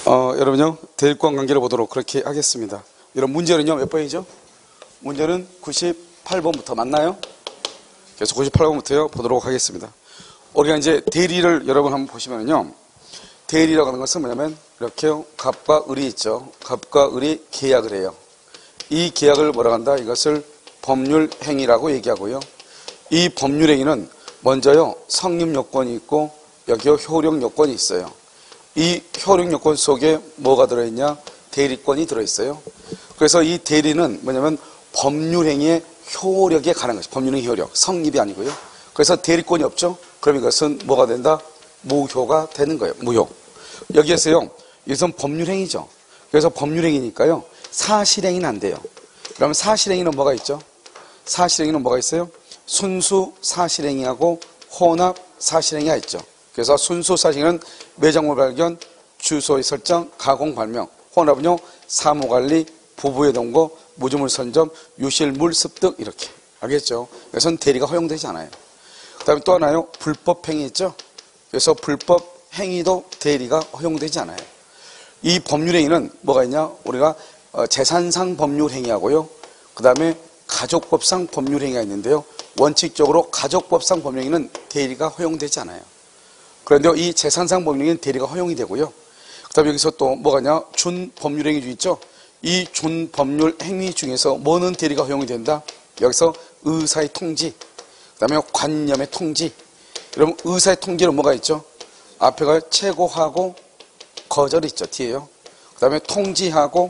여러분요, 대립관 관계를 보도록 그렇게 하겠습니다. 여러분, 문제는요, 몇 번이죠? 문제는 98번부터 맞나요? 그래서 98번부터요, 보도록 하겠습니다. 우리가 이제 대리를 여러분 한번 보시면요, 대리라고 하는 것은 뭐냐면, 이렇게요, 갑과 을이 있죠. 갑과 을이 계약을 해요. 이 계약을 뭐라고 한다? 이것을 법률행위라고 얘기하고요. 이 법률행위는 먼저요, 성립 요건이 있고, 여기요, 효력 요건이 있어요. 이 효력 요건 속에 뭐가 들어있냐? 대리권이 들어있어요. 그래서 이 대리는 뭐냐면 법률행위의 효력에 관한 것이 법률행위 효력, 성립이 아니고요. 그래서 대리권이 없죠? 그럼 이것은 뭐가 된다? 무효가 되는 거예요. 무효. 여기에서요, 이것은 법률행위죠. 그래서 법률행위니까요, 사실행위는 안 돼요. 그러면 사실행위는 뭐가 있죠? 사실행위는 뭐가 있어요? 순수 사실행위하고 혼합 사실행위가 있죠. 그래서 순수 사실행위는 매장물 발견, 주소의 설정, 가공 발명. 혼합은요, 사무관리, 부부의 동거, 무주물 선점, 유실물 습득 이렇게. 알겠죠? 그래서는 대리가 허용되지 않아요. 그 다음에 또 하나요, 불법 행위 있죠? 그래서 불법 행위도 대리가 허용되지 않아요. 이 법률행위는 뭐가 있냐? 우리가 재산상 법률행위하고요. 그 다음에 가족법상 법률행위가 있는데요. 원칙적으로 가족법상 법률행위는 대리가 허용되지 않아요. 그런데 이 재산상 법률행위는 대리가 허용이 되고요. 그 다음에 여기서 또 뭐가 있냐? 준법률행위 있죠? 이 준법률행위 중에서 뭐는 대리가 허용이 된다? 여기서 의사의 통지, 그 다음에 관념의 통지. 여러분, 의사의 통지는 뭐가 있죠? 앞에가 최고하고 거절이 있죠. 뒤에요. 그 다음에 통지하고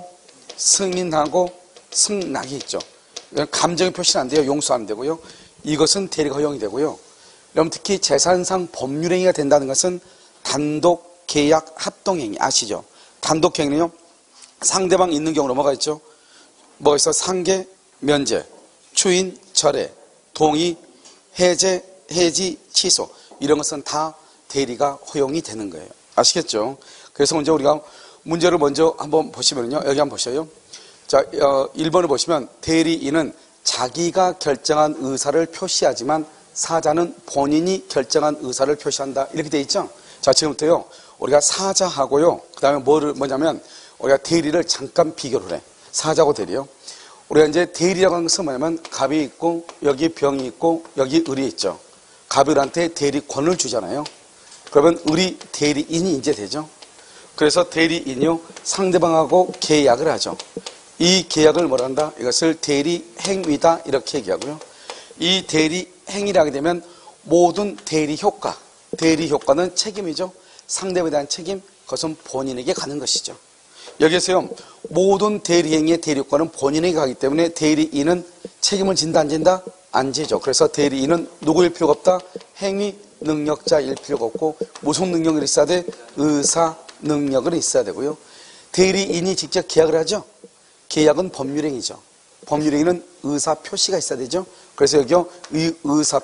승인하고 승낙이 있죠. 감정의 표시는 안 돼요. 용서 안 되고요. 이것은 대리가 허용이 되고요. 여러분, 특히 재산상 법률행위가 된다는 것은 단독, 계약, 합동행위 아시죠? 단독행위는요, 상대방 있는 경우로 뭐가 있죠? 뭐가 있어? 상계, 면제, 추인, 철회, 동의, 해제, 해지, 취소. 이런 것은 다 대리가 허용이 되는 거예요. 아시겠죠? 그래서 먼저 우리가 문제를 먼저 한번 보시면요. 여기 한번 보셔요. 자, 1번을 보시면 대리인은 자기가 결정한 의사를 표시하지만 사자는 본인이 결정한 의사를 표시한다. 이렇게 돼 있죠? 자, 지금부터요, 우리가 사자하고요, 그 다음에 뭐냐면, 우리가 대리를 잠깐 비교를 해. 사자하고 대리요. 우리가 이제 대리라고 하는 것은 뭐냐면, 갑이 있고, 여기 병이 있고, 여기 을이 있죠. 갑이 을한테 대리권을 주잖아요. 그러면 을이 대리인이 이제 되죠. 그래서 대리인이요, 상대방하고 계약을 하죠. 이 계약을 뭐라 한다? 이것을 대리행위다. 이렇게 얘기하고요. 이 대리행위를 하게 되면 모든 대리효과, 대리효과는 책임이죠. 상대방에 대한 책임, 그것은 본인에게 가는 것이죠. 여기에서요, 모든 대리행위의 대리효과는 본인에게 가기 때문에 대리인은 책임을 진다, 안 진다? 안 지죠. 그래서 대리인은 누구일 필요가 없다? 행위 능력자일 필요가 없고, 무슨 능력이 있어야 돼? 의사 능력은 있어야 되고요. 대리인이 직접 계약을 하죠. 계약은 법률행위죠. 법률행위는 의사 표시가 있어야 되죠. 그래서 여기요, 이 의사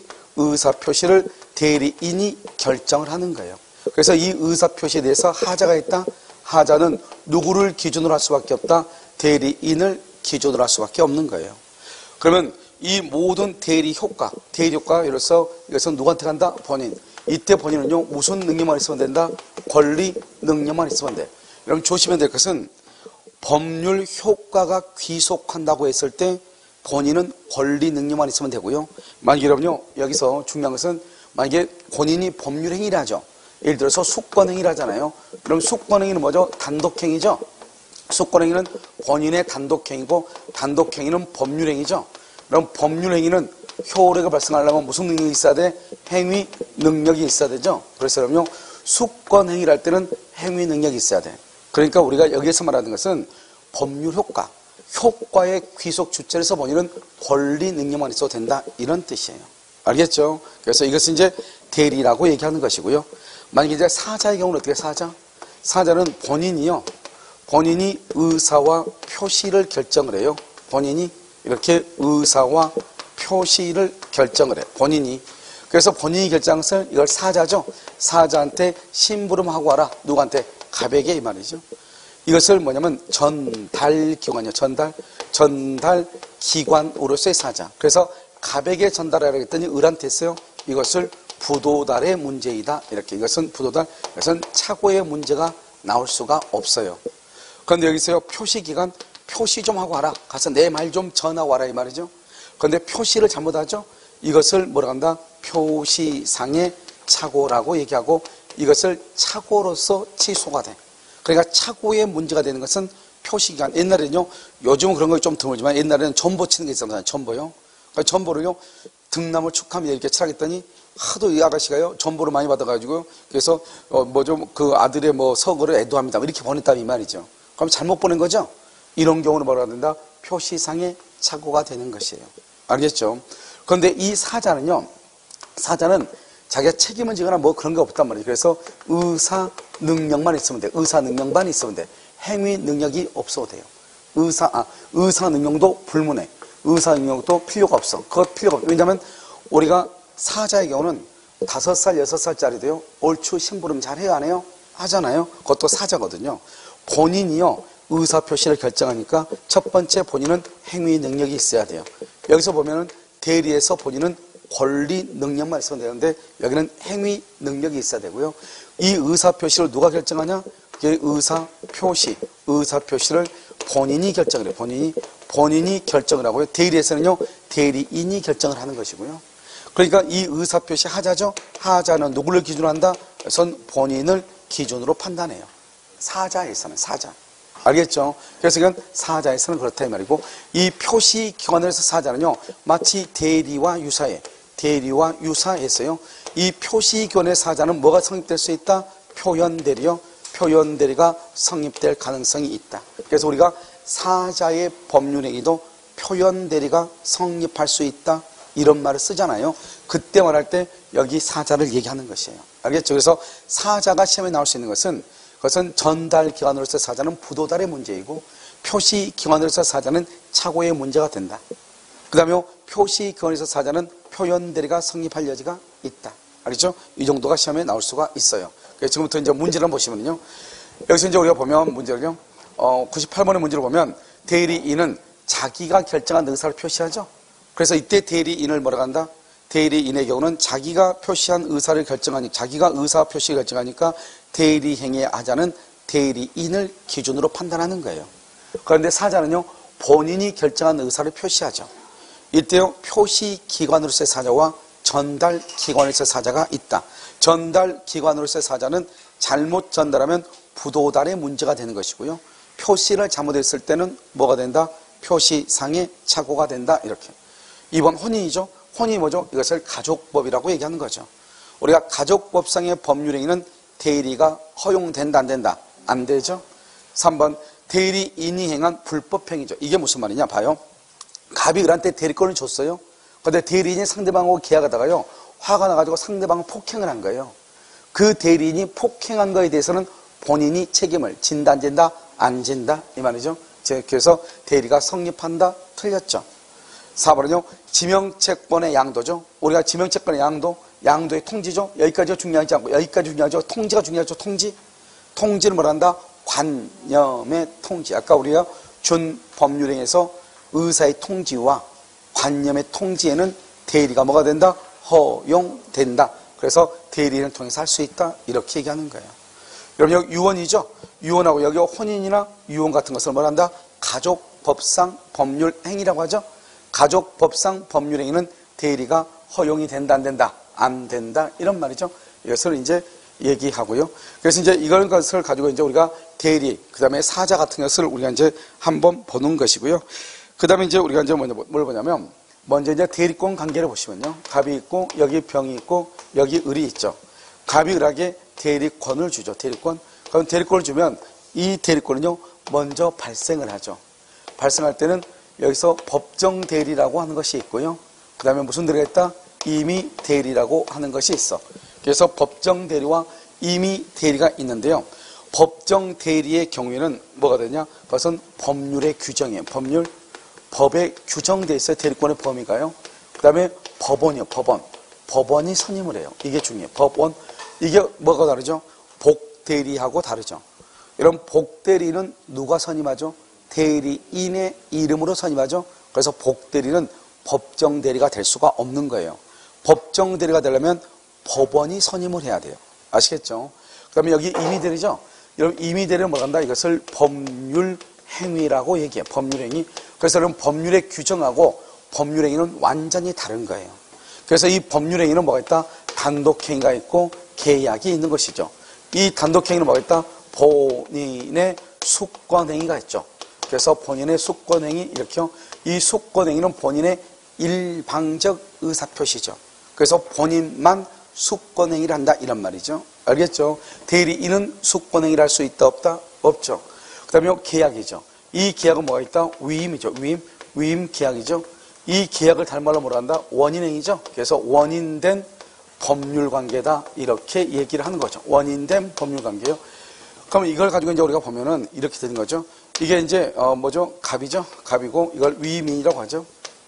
표시를 대리인이 결정을 하는 거예요. 그래서 이 의사 표시에 대해서 하자가 있다. 하자는 누구를 기준으로 할 수밖에 없다. 대리인을 기준으로 할 수밖에 없는 거예요. 그러면 이 모든 대리효과로서 이것은 누구한테 간다? 본인. 이때 본인은요, 무슨 능력만 있으면 된다? 권리 능력만 있으면 돼. 여러분, 조심해야 될 것은 법률 효과가 귀속한다고 했을 때 본인은 권리 능력만 있으면 되고요. 만약에 여러분요, 여기서 중요한 것은 만약에 본인이 법률행위를 하죠. 예를 들어서 숙권행위를 하잖아요. 그럼 숙권행위는 뭐죠? 단독행위죠. 숙권행위는 본인의 단독행위고, 단독행위는 법률행위죠. 그럼 법률행위는 효력을 발생하려면 무슨 능력이 있어야 돼? 행위 능력이 있어야 되죠. 그래서 여러분요, 숙권행위를 할 때는 행위 능력이 있어야 돼. 그러니까 우리가 여기에서 말하는 것은 법률 효과의 귀속 주체에서 본인은 권리 능력만 있어도 된다. 이런 뜻이에요. 알겠죠? 그래서 이것은 이제 대리라고 얘기하는 것이고요. 만약에 이제 사자의 경우는 어떻게 사자는 본인이 의사와 표시를 결정을 해요. 본인이 이렇게 의사와 표시를 결정을 해. 본인이. 그래서 본인이 결정한 것을 이걸 사자죠. 사자한테 심부름하고 와라. 누구한테? 갑에게 이 말이죠. 이것을 뭐냐면 전달기관이요. 전달기관으로서의 사자. 그래서 갑에게 전달하라 했더니 을한테 했어요. 이것을 부도달의 문제이다. 이렇게. 이것은 부도달, 이것은 착오의 문제가 나올 수가 없어요. 그런데 여기서요, 표시기간, 표시 좀 하고 와라. 가서 내 말 좀 전하고 와라. 이 말이죠. 그런데 표시를 잘못하죠. 이것을 뭐라 한다? 표시상의 착오라고 얘기하고 이것을 착오로서 취소가 돼. 그러니까 착오의 문제가 되는 것은 표시기간. 옛날에는요, 요즘은 그런 거 좀 드물지만 옛날에는 전보 치는 게 있었잖아요. 전보요. 그러니까 전보를요, 등나무 축하면 이렇게 치라겠더니 하도 이 아가씨가요, 전보를 많이 받아가지고요. 그래서 뭐 좀 그 아들의 뭐 서거를 애도합니다. 이렇게 보냈다 이 말이죠. 그럼 잘못 보낸 거죠? 이런 경우는 뭐라 된다? 표시상의 착오가 되는 것이에요. 알겠죠? 그런데 이 사자는요, 사자는 자기가 책임을 지거나 뭐 그런 게 없단 말이에요. 그래서 의사 능력만 있으면 돼요. 의사 능력만 있으면 돼. 행위 능력이 없어도 돼요. 의사 능력도 불문해. 의사 능력도 필요가 없어. 그것 필요가 없어. 왜냐하면 우리가 사자의 경우는 5살, 6살짜리도요, 얼추 심부름 잘 해요, 안 해요? 하잖아요. 그것도 사자거든요. 본인이요, 의사표시를 결정하니까 첫 번째 본인은 행위 능력이 있어야 돼요. 여기서 보면은 대리에서 본인은 권리 능력만 있으면 되는데 여기는 행위 능력이 있어야 되고요. 이 의사표시를 누가 결정하냐? 그게 의사표시를 본인이 결정을 해요. 본인이 결정을 하고요. 대리에서는요, 대리인이 결정을 하는 것이고요. 그러니까 이 의사표시 하자죠. 하자는 누구를 기준으로 한다? 우선 본인을 기준으로 판단해요. 사자에서는 사자. 알겠죠? 그래서 이건 사자에서는 그렇다 이 말이고, 이 표시 기관에서 사자는요, 마치 대리와 유사해. 대리와 유사해서요, 이 표시 기관의 사자는 뭐가 성립될 수 있다? 표현대리요. 표현대리가 성립될 가능성이 있다. 그래서 우리가 사자의 법률행위도 표현대리가 성립할 수 있다. 이런 말을 쓰잖아요. 그때 말할 때 여기 사자를 얘기하는 것이에요. 알겠죠? 그래서 사자가 시험에 나올 수 있는 것은 그것은 전달기관으로서 사자는 부도달의 문제이고 표시기관으로서 사자는 착오의 문제가 된다. 그 다음에 표시기관에서 사자는 표현대리가 성립할 여지가 있다. 알겠죠? 이 정도가 시험에 나올 수가 있어요. 그래서 지금부터 이제 문제를 한번 보시면요. 여기서 이제 우리가 보면 문제를요. 98번의 문제를 보면 대리인은 자기가 결정한 의사를 표시하죠. 그래서 이때 대리인을 뭐라고 한다? 대리인의 경우는 자기가 표시한 의사를 결정하니까, 자기가 의사 표시를 결정하니까 대리행위의 하자는 대리인을 기준으로 판단하는 거예요. 그런데 사자는요, 본인이 결정한 의사를 표시하죠. 이때요, 표시기관으로서의 사자와 전달기관으로서의 사자가 있다. 전달기관으로서의 사자는 잘못 전달하면 부도달의 문제가 되는 것이고요. 표시를 잘못했을 때는 뭐가 된다? 표시상의 착오가 된다. 이렇게. 2번 혼인이죠. 혼인이 뭐죠? 이것을 가족법이라고 얘기하는 거죠. 우리가 가족법상의 법률행위는 대리가 허용된다, 안 된다? 안 되죠. 3번 대리인이 행한 불법행위죠. 이게 무슨 말이냐 봐요. 갑이 을한테 대리권을 줬어요. 그런데 대리인이 상대방하고 계약하다가요, 화가 나가지고 상대방을 폭행을 한 거예요. 그 대리인이 폭행한 거에 대해서는 본인이 책임을 진다, 안 진다? 안 진다 이 말이죠. 그래서 대리가 성립한다? 틀렸죠. 4번은요, 지명채권의 양도죠. 우리가 지명채권의 양도의 통지죠. 여기까지가 중요하지 않고, 여기까지 중요하죠. 통지가 중요하죠. 통지를 뭐라 한다? 관념의 통지. 아까 우리가 준 법률행위에서 의사의 통지와 관념의 통지에는 대리가 뭐가 된다? 허용된다. 그래서 대리를 통해서 할 수 있다. 이렇게 얘기하는 거예요. 여러분, 여기 유언이죠. 유언하고 여기 혼인이나 유언 같은 것을 뭐라 한다? 가족법상 법률행위라고 하죠. 가족법상 법률행위는 대리가 허용이 된다, 안 된다? 안 된다. 이런 말이죠. 이것을 이제 얘기하고요. 그래서 이제 이런 것을 가지고 이제 우리가 대리, 그 다음에 사자 같은 것을 우리가 이제 한번 보는 것이고요. 그 다음에 이제 우리가 이제 뭘 보냐면, 먼저 이제 대리권 관계를 보시면요. 갑이 있고, 여기 병이 있고, 여기 을이 있죠. 갑이 을에게 대리권을 주죠. 대리권. 그럼 대리권을 주면 이 대리권은요, 먼저 발생을 하죠. 발생할 때는 여기서 법정 대리라고 하는 것이 있고요. 그 다음에 무슨 대리가 있다? 임의 대리라고 하는 것이 있어. 그래서 법정 대리와 임의 대리가 있는데요. 법정 대리의 경우에는 뭐가 되냐? 그것은 법률의 규정이에요. 법에 규정되어 있어요. 대리권의 범위가요. 그 다음에 법원이요. 법원이 선임을 해요. 이게 중요해요. 법원. 이게 뭐가 다르죠? 복대리하고 다르죠. 여러분, 복대리는 누가 선임하죠? 대리인의 이름으로 선임하죠. 그래서 복대리는 법정대리가 될 수가 없는 거예요. 법정대리가 되려면 법원이 선임을 해야 돼요. 아시겠죠? 그 다음에 여기 임의대리죠? 여러분, 임의대리는 뭐라 한다? 이것을 법률행위라고 얘기해요. 법률행위. 그래서 여러분, 법률의 규정하고 법률행위는 완전히 다른 거예요. 그래서 이 법률행위는 뭐가 있다? 단독행위가 있고 계약이 있는 것이죠. 이 단독행위는 뭐가 있다? 본인의 수권행위가 있죠. 그래서 본인의 수권행위, 이렇게요. 이 수권행위는 본인의 일방적 의사표시죠. 그래서 본인만 수권행위를 한다, 이런 말이죠. 알겠죠? 대리인은 수권행위를 할 수 있다, 없다? 없죠. 그 다음에 계약이죠. 이 계약은 뭐가 있다? 위임이죠. 위임 계약이죠. 이 계약을 다른 말로 뭐라 한다? 원인행위죠. 그래서 원인된 법률관계다, 이렇게 얘기를 하는 거죠. 원인된 법률관계요. 그러면 이걸 가지고 이제 우리가 보면은 이렇게 되는 거죠. 이게 이제 뭐죠? 갑이죠. 갑이고 이걸 위임인이라고 하죠.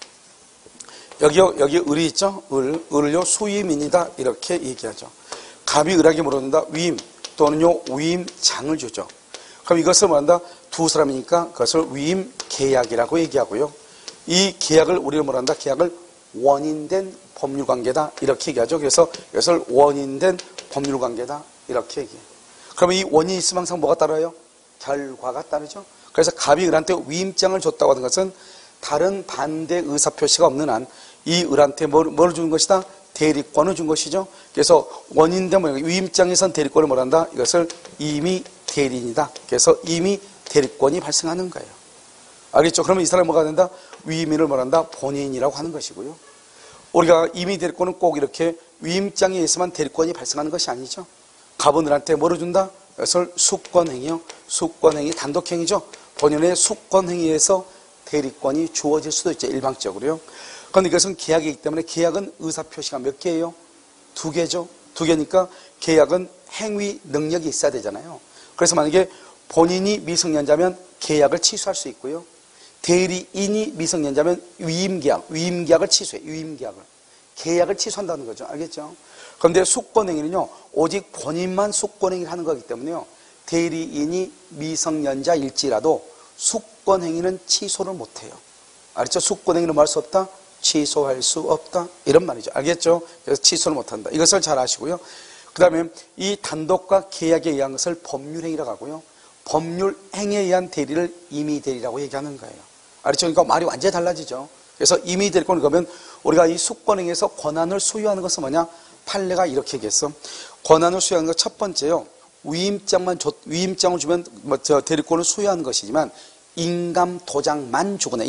여기 을이 있죠. 을을요 수임인이다, 이렇게 얘기하죠. 갑이 을에게 물어준다. 위임 또는요 위임장을 주죠. 그럼 이것을 뭐한다? 두 사람이니까 그것을 위임 계약이라고 얘기하고요. 이 계약을 우리는 뭐한다? 계약을 원인된 법률관계다, 이렇게 얘기하죠. 그래서 이것을 원인된 법률관계다, 이렇게 얘기해요. 그러면 이 원인이 있으면 항상 뭐가 따라요? 결과가 따르죠. 그래서 갑이 을한테 위임장을 줬다고 하는 것은 다른 반대 의사표시가 없는 한 이 을한테 뭘 준 것이다? 대리권을 준 것이죠. 그래서 원인된 위임장에선 대리권을 뭐란다? 이것을 이미 대리인이다. 그래서 이미 대리권이 발생하는 거예요. 알겠죠? 그러면 이 사람이 뭐가 된다? 위임인을 뭐란다? 본인이라고 하는 것이고요. 우리가 이미 대리권은 꼭 이렇게 위임장에 있으면 대리권이 발생하는 것이 아니죠. 갑은 을한테 뭐를 준다? 이것을 수권행위요. 수권행위, 단독행위죠. 본인의 수권행위에서 대리권이 주어질 수도 있죠. 일방적으로요. 그런데 이것은 계약이기 때문에 계약은 의사표시가 몇 개예요? 2개죠. 2개니까 계약은 행위 능력이 있어야 되잖아요. 그래서 만약에 본인이 미성년자면 계약을 취소할 수 있고요. 대리인이 미성년자면 위임계약을 취소해요. 위임계약을. 계약을 취소한다는 거죠. 알겠죠? 그런데 수권행위는요, 오직 본인만 수권행위를 하는 거기 때문에요. 대리인이 미성년자일지라도 수권행위는 취소를 못해요. 알겠죠? 수권행위는 뭐 할 수 없다? 취소할 수 없다, 이런 말이죠. 알겠죠? 그래서 취소를 못한다. 이것을 잘 아시고요. 그 다음에 이 단독과 계약에 의한 것을 법률행위라고 하고요. 법률행위에 의한 대리를 임의대리라고 얘기하는 거예요. 알겠죠? 그러니까 말이 완전히 달라지죠. 그래서 임의대리권을 그러면 우리가 이 수권행위에서 권한을 소유하는 것은 뭐냐? 판례가 이렇게 얘기했어. 권한을 소유하는 것 첫 번째요. 위임장을 주면 대리권을 소유하는 것이지만 인감도장만 주거나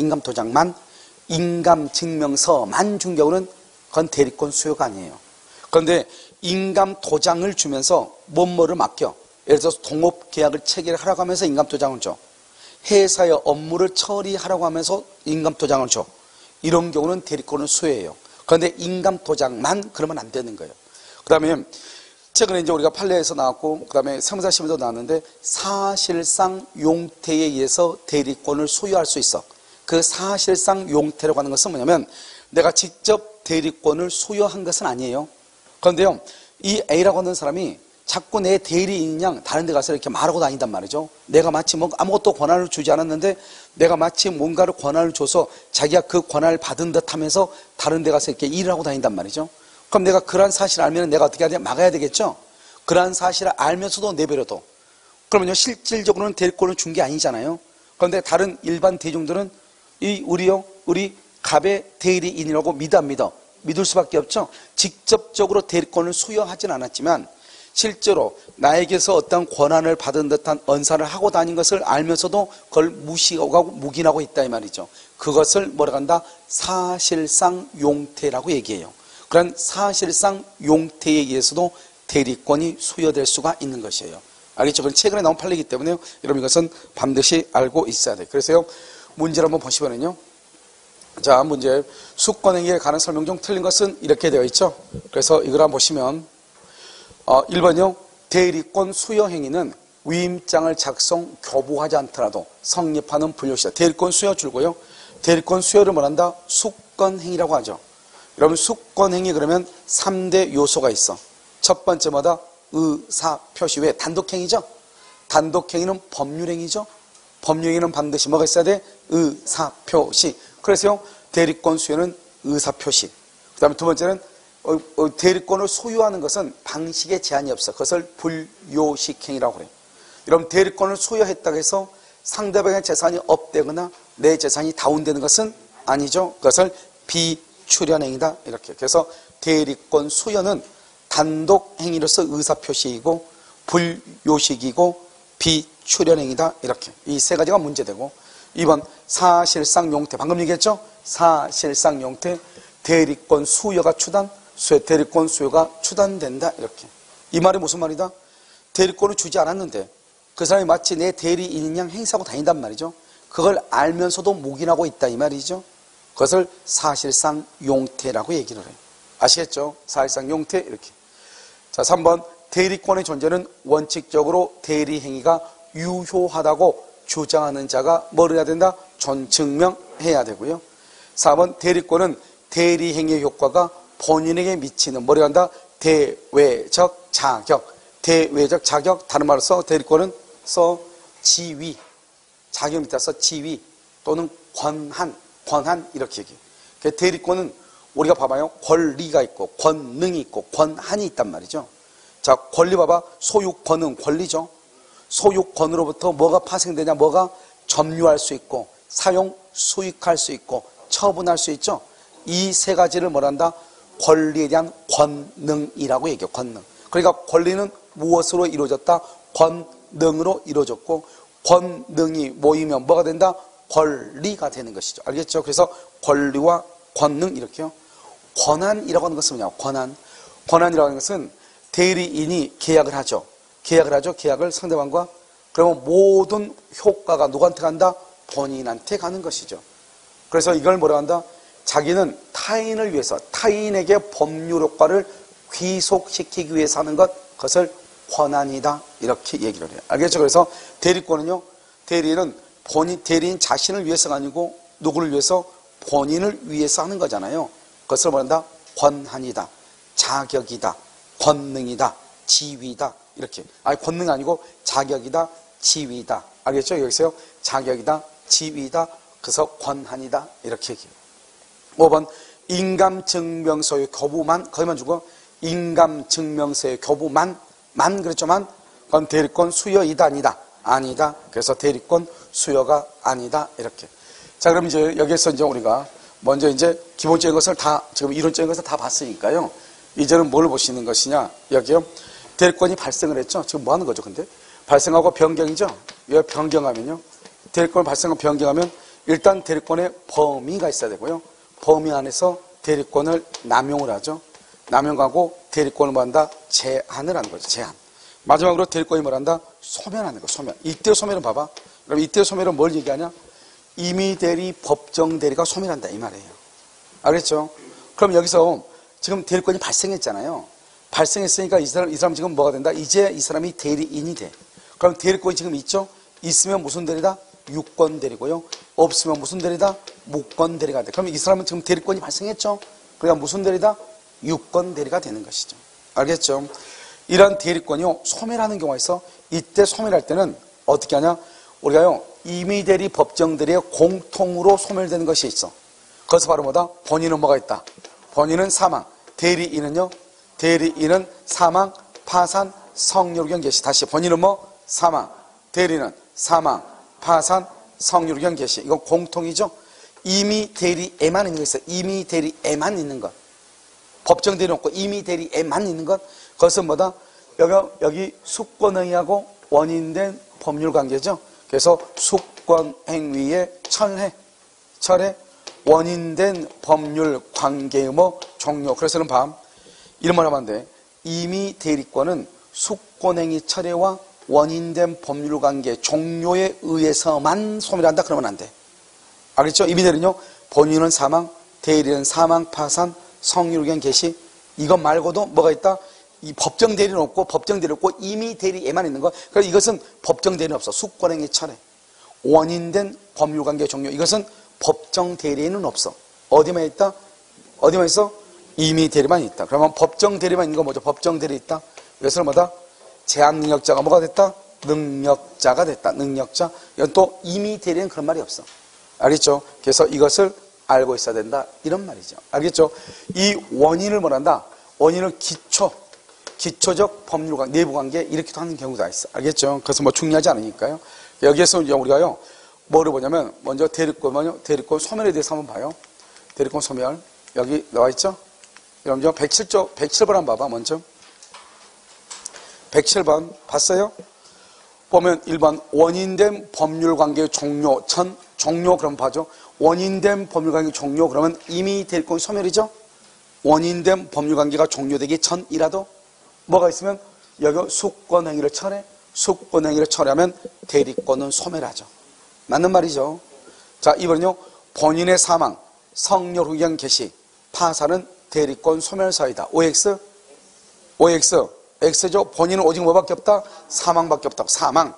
인감증명서만 준 경우는 그건 대리권 소유가 아니에요. 그런데 인감도장을 주면서 뭐를 맡겨? 예를 들어서 동업계약을 체결하라고 하면서 인감도장을 줘. 회사의 업무를 처리하라고 하면서 인감도장을 줘. 이런 경우는 대리권을 소유해요. 그런데 인감도장만 그러면 안 되는 거예요. 그 다음에 최근에 이제 우리가 판례에서 나왔고, 그 다음에 세무사시험에도 나왔는데, 사실상 용태에 의해서 대리권을 소유할 수 있어. 그 사실상 용태라고 하는 것은 뭐냐면, 내가 직접 대리권을 소유한 것은 아니에요. 그런데요, 이 A라고 하는 사람이 자꾸 내 대리인 양 다른 데 가서 이렇게 말하고 다닌단 말이죠. 내가 마치 아무것도 권한을 주지 않았는데, 내가 마치 뭔가를 권한을 줘서 자기가 그 권한을 받은 듯 하면서 다른 데 가서 이렇게 일을 하고 다닌단 말이죠. 그럼 내가 그러한 사실을 알면 내가 어떻게 해야 돼? 막아야 되겠죠? 그러한 사실을 알면서도 내버려둬. 그러면요, 실질적으로는 대리권을 준 게 아니잖아요. 그런데 다른 일반 대중들은 우리 갑의 대리인이라고 믿어 안 믿어? 믿을 수밖에 없죠? 직접적으로 대리권을 수여하진 않았지만 실제로 나에게서 어떤 권한을 받은 듯한 언사를 하고 다닌 것을 알면서도 그걸 무시하고 묵인하고 있다, 이 말이죠. 그것을 뭐라고 한다? 사실상 용태라고 얘기해요. 그런 사실상 용태에 의해서도 대리권이 수여될 수가 있는 것이에요. 알겠죠? 그건 최근에 나온 판례이기 때문에요. 여러분 이것은 반드시 알고 있어야 돼요. 그래서요, 문제를 한번 보시면요. 자, 문제. 수권행위에 관한 설명 중 틀린 것은 이렇게 되어 있죠. 그래서 이걸 한번 보시면 1번이요. 대리권 수여 행위는 위임장을 작성, 교부하지 않더라도 성립하는 분류시다. 대리권 수여 줄고요. 대리권 수여를 뭐란다? 수권행위라고 하죠. 여러분 수권행위 그러면 3대 요소가 있어. 첫 번째 뭐다? 의사표시. 왜? 단독행위죠. 단독행위는 법률행위죠. 법률행위는 반드시 뭐가 있어야 돼? 의사표시. 그래서요, 대리권 수여는 의사표시. 그 다음에 두 번째는 대리권을 소유하는 것은 방식에 제한이 없어. 그것을 불요식행위라고 그래요. 여러분, 대리권을 소유했다고 해서 상대방의 재산이 업되거나 내 재산이 다운되는 것은 아니죠. 그것을 비출현행위다. 이렇게. 그래서 대리권 수여는 단독 행위로서 의사표시이고 불요식이고 비출현행위다. 이렇게. 이 세 가지가 문제되고, 2번 사실상 용태. 방금 얘기했죠? 사실상 용태. 대리권 수여가 추단, 대리권 수여가 추단된다. 이렇게. 이 말이 무슨 말이다? 대리권을 주지 않았는데 그 사람이 마치 내 대리인인 양 행사하고 다닌단 말이죠. 그걸 알면서도 묵인하고 있다 이 말이죠. 그것을 사실상 용태라고 얘기를 해요. 아시겠죠? 사실상 용태 이렇게. 자, 3번 대리권의 존재는 원칙적으로 대리행위가 유효하다고 주장하는 자가 뭘 해야 된다? 증명해야 되고요. 4번 대리권은 대리행위의 효과가 본인에게 미치는 뭐라 한다? 대외적 자격. 대외적 자격, 다른 말로 써 대리권은 지위, 자격 밑에 써 지위 또는 권한 이렇게 얘기해요. 대리권은 우리가 봐봐요. 권리가 있고 권능이 있고 권한이 있단 말이죠. 자, 권리 봐봐. 소유권은 권리죠. 소유권으로부터 뭐가 파생되냐? 뭐가 점유할 수 있고 사용, 수익할 수 있고 처분할 수 있죠. 이 세 가지를 뭐란다? 권리에 대한 권능이라고 얘기해요. 권능. 그러니까 권리는 무엇으로 이루어졌다? 권능으로 이루어졌고 권능이 모이면 뭐가 된다? 권리가 되는 것이죠. 알겠죠? 그래서 권리와 권능 이렇게요. 권한이라고 하는 것은 뭐냐? 권한이라고 하는 것은 대리인이 계약을 하죠. 계약을 상대방과. 그러면 모든 효과가 누구한테 간다? 본인한테 가는 것이죠. 그래서 이걸 뭐라 한다? 자기는 타인을 위해서 타인에게 법률 효과를 귀속시키기 위해서 하는 것, 그것을 권한이다 이렇게 얘기를 해요. 알겠죠? 그래서 대리권은요, 대리인은 대리인 자신을 위해서가 아니고 누구를 위해서? 본인을 위해서 하는 거잖아요. 그것을 뭐란다? 권한이다, 자격이다, 권능이다, 지위다 이렇게. 아니 권능 아니고 자격이다, 지위다. 알겠죠? 여기서요, 자격이다, 지위다, 그래서 권한이다 이렇게 얘기해요. 5번 인감증명서의 교부만, 거기만 주고 인감증명서의 교부만 그랬죠만, 그럼 대리권 수여이다 아니다? 아니다. 그래서 대리권 수여가 아니다 이렇게. 자, 그럼 이제 여기에서 이제 우리가 먼저 이제 기본적인 것을 다, 지금 이론적인 것을 다 봤으니까요. 이제는 뭘 보시는 것이냐? 여기요, 대리권이 발생을 했죠. 지금 뭐 하는 거죠? 근데 발생하고 변경이죠. 왜 변경하면요, 대리권 발생하고 변경하면 일단 대리권의 범위가 있어야 되고요. 범위 안에서 대리권을 남용을 하죠. 남용하고 대리권을 뭐한다? 제한을 하는 거죠. 제한. 마지막으로 대리권이 뭐란다? 소멸하는 거. 소멸. 이때 소멸은 봐봐. 그럼 이때 소멸은 뭘 얘기하냐? 임의 대리, 법정 대리가 소멸한다 이 말이에요. 알겠죠? 그럼 여기서 지금 대리권이 발생했잖아요. 발생했으니까 이 사람 지금 뭐가 된다? 이제 이 사람이 대리인이 돼. 그럼 대리권이 지금 있죠? 있으면 무슨 대리다? 유권 대리고요. 없으면 무슨 대리다? 무권 대리가 돼. 그럼 이 사람은 지금 대리권이 발생했죠? 그러니까 무슨 대리다? 유권 대리가 되는 것이죠. 알겠죠? 이런 대리권이요, 소멸하는 경우가 있어. 이때 소멸할 때는 어떻게 하냐? 우리가요, 임의 대리, 법정 대리의 공통으로 소멸되는 것이 있어. 그것은 바로 뭐다? 본인은 뭐가 있다? 본인은 사망. 대리인은요? 대리인은 사망, 파산, 성유르경 개시. 다시 본인은 뭐? 사망. 대리는 사망, 파산, 성유르경 개시. 이건 공통이죠? 임의 대리에만 있는 거 있어요. 임의 대리에만 있는 것. 법정 대리 없고 임의 대리에만 있는 것. 그것은 뭐다? 여기 수권행위하고 원인된 법률 관계죠. 그래서 수권행위의 철회, 원인된 법률 관계의 종료. 그래서는 이런 말 하면 안 돼. 임의 대리권은 수권행위 철회와 원인된 법률 관계 종료에 의해서만 소멸한다 그러면 안 돼. 알겠죠? 임의 대리는요, 본인은 사망, 대리는 사망, 파산, 성유르경 개시. 이것 말고도 뭐가 있다? 이 법정 대리는 없고, 법정 대리 없고 임의 대리에만 있는 거. 그래서 이것은 법정 대리는 없어. 수권행위 철회, 원인된 법률 관계 종료. 이것은 법정 대리에는 없어. 어디만 있다? 어디만 있어? 임의 대리만 있다. 그러면 법정 대리만 있는 거 뭐죠? 법정 대리 있다. 이것을 뭐다? 제한 능력자가 뭐가 됐다? 능력자가 됐다. 능력자. 이건 또 임의 대리는 그런 말이 없어. 알겠죠? 그래서 이것을 알고 있어야 된다. 이런 말이죠. 알겠죠? 이 원인을 뭐란다? 원인을 기초적 법률관계, 내부관계 이렇게도 하는 경우가 있어. 알겠죠? 그래서 뭐 중요하지 않으니까요. 여기에서 이제 우리가요, 뭐를 보냐면, 먼저 대리권 소멸에 대해서 한번 봐요. 대리권 소멸. 여기 나와 있죠? 여러분, 107번 한번 봐봐, 먼저. 107번, 봤어요? 보면 1번, 원인된 법률관계의 종료, 종료, 그럼 봐죠. 원인된 법률관계 종료, 그러면 이미 대리권 소멸이죠? 원인된 법률관계가 종료되기 전이라도 뭐가 있으면 여기 수권행위를 철회, 수권행위를 철회하면 대리권은 소멸하죠. 맞는 말이죠. 자, 이번은요, 본인의 사망, 성렬 후견 개시, 파산은 대리권 소멸 사유다. OX, X죠. 본인은 오직 뭐밖에 없다? 사망밖에 없다. 사망.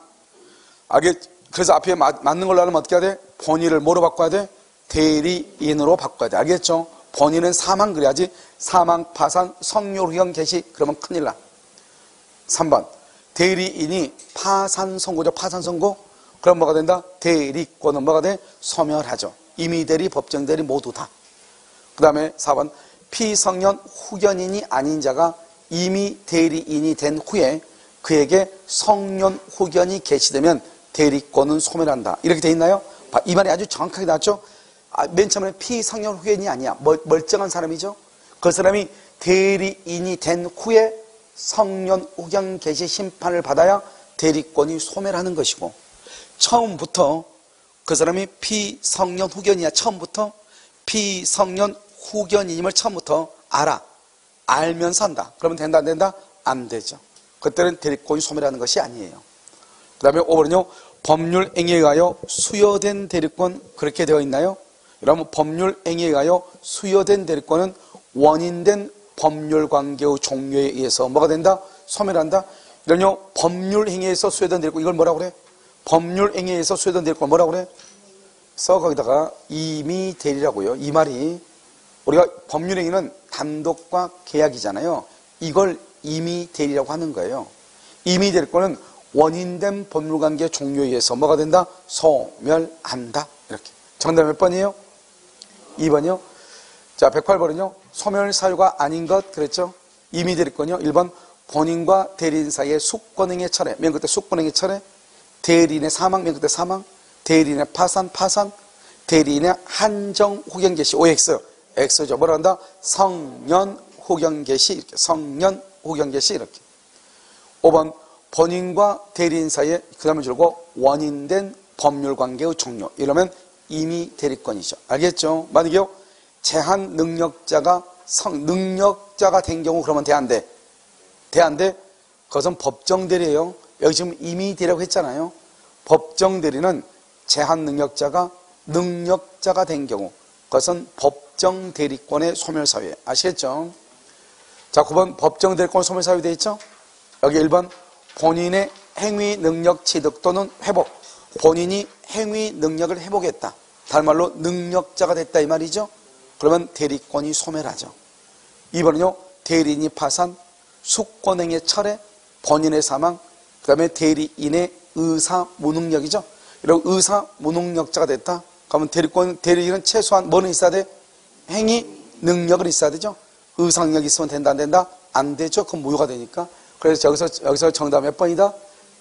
그래서 앞에 맞는 걸로 하려면 어떻게 해야 돼? 본인을 뭐로 바꿔야 돼? 대리인으로 바꿔야 돼. 알겠죠? 본인은 사망 그래야지. 사망, 파산, 성렬 후견 개시, 그러면 큰일 나. 3번. 대리인이 파산 선고죠. 파산 선고. 그럼 뭐가 된다? 대리권은 뭐가 돼? 소멸하죠. 임의대리, 법정대리 모두 다. 그 다음에 4번. 피성년 후견인이 아닌 자가 이미 대리인이 된 후에 그에게 성년 후견이 개시되면 대리권은 소멸한다. 이렇게 돼 있나요? 이 말이 아주 정확하게 나왔죠? 맨 처음에 피성년 후견이 아니야. 멀쩡한 사람이죠? 그 사람이 대리인이 된 후에 성년 후견 개시 심판을 받아야 대리권이 소멸하는 것이고, 처음부터 그 사람이 피성년 후견이야. 처음부터 피성년 후견인임을 처음부터 알면서 한다. 그러면 된다, 안 된다? 안 되죠. 그때는 대리권이 소멸하는 것이 아니에요. 그 다음에 5번은요, 법률행위에 의하여 수여된 대리권, 그렇게 되어 있나요? 여러분, 법률행위에 의하여 수여된 대리권은 원인된 법률관계의 종료에 의해서 뭐가 된다? 소멸한다? 이런요, 법률행위에서 수여된 대리권, 이걸 뭐라고 그래? 법률행위에서 수여된 대리권 뭐라고 그래? 그래서 거기다가 이미 대리라고요. 이 말이, 우리가 법률행위는 단독과 계약이잖아요. 이걸 이미 대리라고 하는 거예요. 이미 대리권은 원인된 법률관계 종료에 의해서 뭐가 된다? 소멸한다. 이렇게. 정답 몇 번이에요? 2번이요. 자, 108번은요. 소멸 사유가 아닌 것 그랬죠? 이미 대리권이요. 1번 본인과 대리인 사이의 수권행위 철회. 맨 끝에 수권행위 철회. 대리인의 사망. 맨 끝에 사망. 대리인의 파산. 대리인의 한정 후견 개시. OX. X죠. 뭐라 한다? 성년 후견 개시. 이렇게. 성년 후견 개시. 이렇게. 5번 본인과 대리인 사이에 그 다음에 줄고 원인된 법률관계의 종료. 이러면 이미 대리권이죠. 알겠죠? 만약에요, 제한 능력자가 능력자가 된 경우 그러면 돼, 안 돼? 돼, 안 돼? 그것은 법정 대리예요. 여기 지금 이미 대리라고 했잖아요. 법정 대리는 제한 능력자가 된 경우 그것은 법정 대리권의 소멸 사유. 아시겠죠? 자, 9번 법정 대리권 소멸 사유 되어 있죠? 여기 1번 본인의 행위 능력 취득 또는 회복. 본인이 행위 능력을 회복했다. 다른 말로 능력자가 됐다 이 말이죠. 그러면 대리권이 소멸하죠. 2번은요. 대리인이 파산, 수권행위 철회, 본인의 사망, 그 다음에 대리인의 의사 무능력이죠. 이런 의사 무능력자가 됐다. 그러면 대리인은 최소한 뭐는 있어야 돼? 행위 능력은 있어야 되죠. 의사 능력이 있으면 된다 안 된다? 안 되죠. 그건 무효가 되니까. 그래서 여기서 정답 몇 번이다?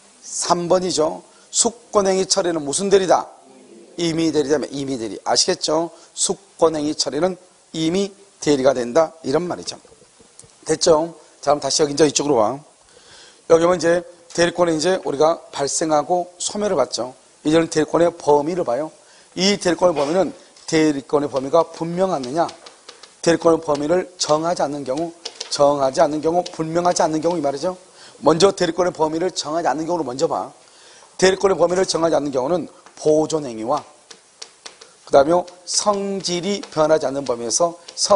3번이죠. 수권행위 처리는 무슨 대리다? 이미 대리자면 이미 대리. 아시겠죠? 수권행위 처리는 이미 대리가 된다. 이런 말이죠. 됐죠? 자, 그럼 다시 여기 이제 이쪽으로 와. 여기 오면 이제 대리권에 이제 우리가 발생하고 소멸을 받죠. 이제는 대리권의 범위를 봐요. 이 대리권의 범위는 대리권의 범위가 분명하느냐, 대리권의 범위를 정하지 않는 경우, 분명하지 않는 경우 이 말이죠. 먼저 대리권의 범위를 정하지 않는 경우를 먼저 봐. 대리권의 범위를 정하지 않는 경우는 보존행위와 그 다음에 성질이 변하지 않는 범위에서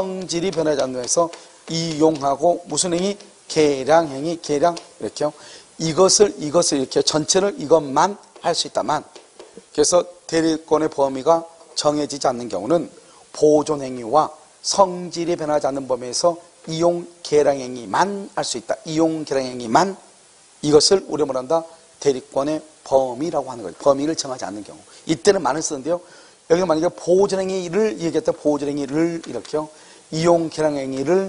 이용하고 무슨 행위? 계량행위, 이렇게요. 이것을 이렇게 전체를 이것만 할 수 있다만, 그래서 대리권의 범위가 정해지지 않는 경우는 보존행위와 성질이 변하지 않는 범위에서 이용 계량행위만 할 수 있다. 이용 계량행위만. 이것을 우리가 뭐란다? 대리권의 범위라고 하는 거예요. 범위를 정하지 않는 경우. 이때는 많이 쓰는데요. 여기서 만약에 보호전행위를 얘기했다. 보호전행위를 이렇게요. 이용계량행위를,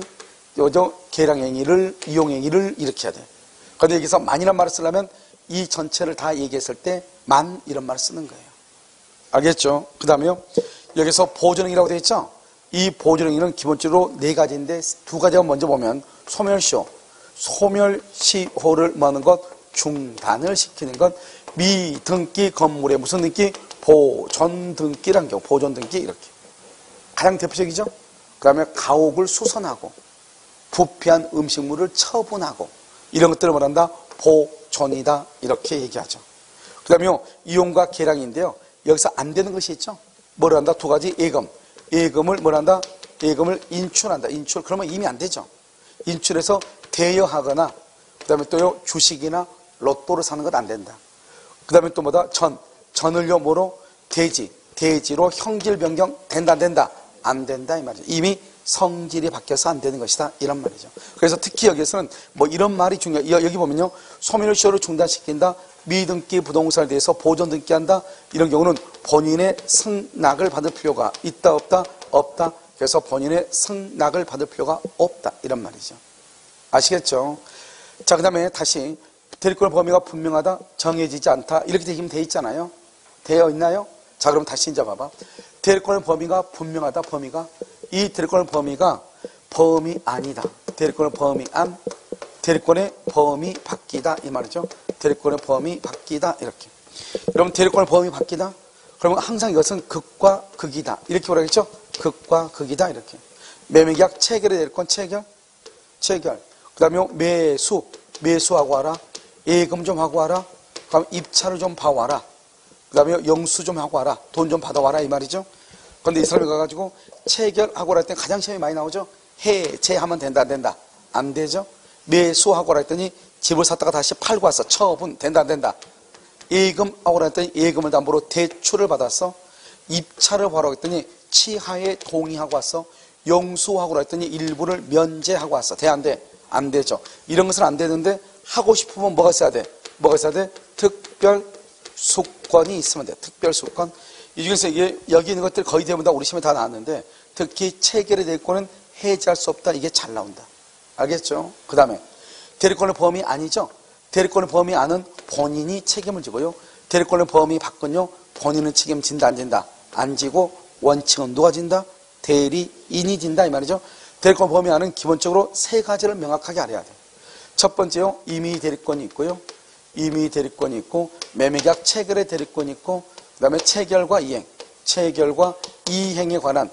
계량행위를, 이용행위를 이렇게 해야 돼. 그런데 여기서 만이란 말을 쓰려면 이 전체를 다 얘기했을 때 만 이런 말을 쓰는 거예요. 알겠죠? 그 다음에요. 여기서 보호전행위라고 되어 있죠? 이 보호전행위는 기본적으로 네 가지인데 두 가지가 먼저 보면 소멸시효. 소멸시효를 뭐하는 것? 중단을 시키는 것. 미등기 건물에 무슨 등기? 보존등기란 경우. 보존등기 이렇게. 가장 대표적이죠? 그 다음에 가옥을 수선하고 부패한 음식물을 처분하고 이런 것들을 말한다. 보존이다. 이렇게 얘기하죠. 그 다음에 이용과 계량인데요. 여기서 안 되는 것이 있죠. 뭐를 한다? 두 가지. 예금. 예금을 뭘 한다? 예금을 인출한다. 인출. 그러면 이미 안 되죠. 인출해서 대여하거나 그 다음에 또요 주식이나 로또를 사는 것 안 된다. 그 다음에 또 뭐다? 전을요 뭐로? 대지로 형질 변경 된다 안 된다? 안 된다 이 말이죠. 이미 성질이 바뀌어서 안 되는 것이다 이런 말이죠. 그래서 특히 여기에서는 뭐 이런 말이 중요해요. 여기 보면요. 소멸시효를 중단시킨다. 미등기 부동산에 대해서 보존등기한다. 이런 경우는 본인의 승낙을 받을 필요가 있다 없다? 없다. 그래서 본인의 승낙을 받을 필요가 없다 이런 말이죠. 아시겠죠? 자, 그 다음에 다시 대리권의 범위가 분명하다, 정해지지 않다 이렇게 되면 돼 있잖아요. 되어 있나요? 자, 그럼 다시 이제 봐봐. 대리권의 범위가 분명하다. 범위가 이 대리권의 범위가 범위 아니다. 대리권의 범위 안, 대리권의 범위 바뀌다 이 말이죠. 대리권의 범위 바뀌다 이렇게. 여러분 대리권의 범위 바뀌다? 그러면 항상 이것은 극과 극이다 이렇게 뭐라 했죠? 극과 극이다 이렇게. 매매계약 체결의 대리권 체결. 그 다음에 매수하고 와라. 예금 좀 하고 와라. 그다음 입찰을 좀 봐와라. 그 다음에 영수 좀 하고 와라. 돈 좀 받아와라 이 말이죠. 그런데 이 사람이 가가지고 체결하고 할 때 가장 시험이 많이 나오죠. 해제하면 된다 안 된다? 안 되죠. 매수하고 했더니 집을 샀다가 다시 팔고 왔어. 처분 된다 안 된다? 예금하고 했더니 예금을 담보로 대출을 받았어. 입찰을 하라고 했더니 취하에 동의하고 왔어. 영수하고 했더니 일부를 면제하고 왔어. 돼 안 돼? 안 되죠. 이런 것은 안 되는데 하고 싶으면 뭐가 있어야 돼? 뭐가 있어야 돼? 특별 수권이 있으면 돼. 특별 수권. 이 중에서 이게 여기 있는 것들 거의 대부분 다 우리 시험에 다 나왔는데 특히 체결의 대리권은 해지할 수 없다. 이게 잘 나온다. 알겠죠? 그 다음에 대리권의 범위 아니죠? 대리권의 범위 안은 본인이 책임을 지고요. 대리권의 범위 밖은요. 본인은 책임진다 안 진다? 안 지고 원칙은 누가 진다? 대리인이 진다 이 말이죠. 대리권 범위 안은 기본적으로 세 가지를 명확하게 알아야 돼요. 첫 번째요. 임의 대리권이 있고요. 임의 대리권이 있고 매매계약 체결의 대리권이 있고 그 다음에 체결과 이행, 체결과 이행에 관한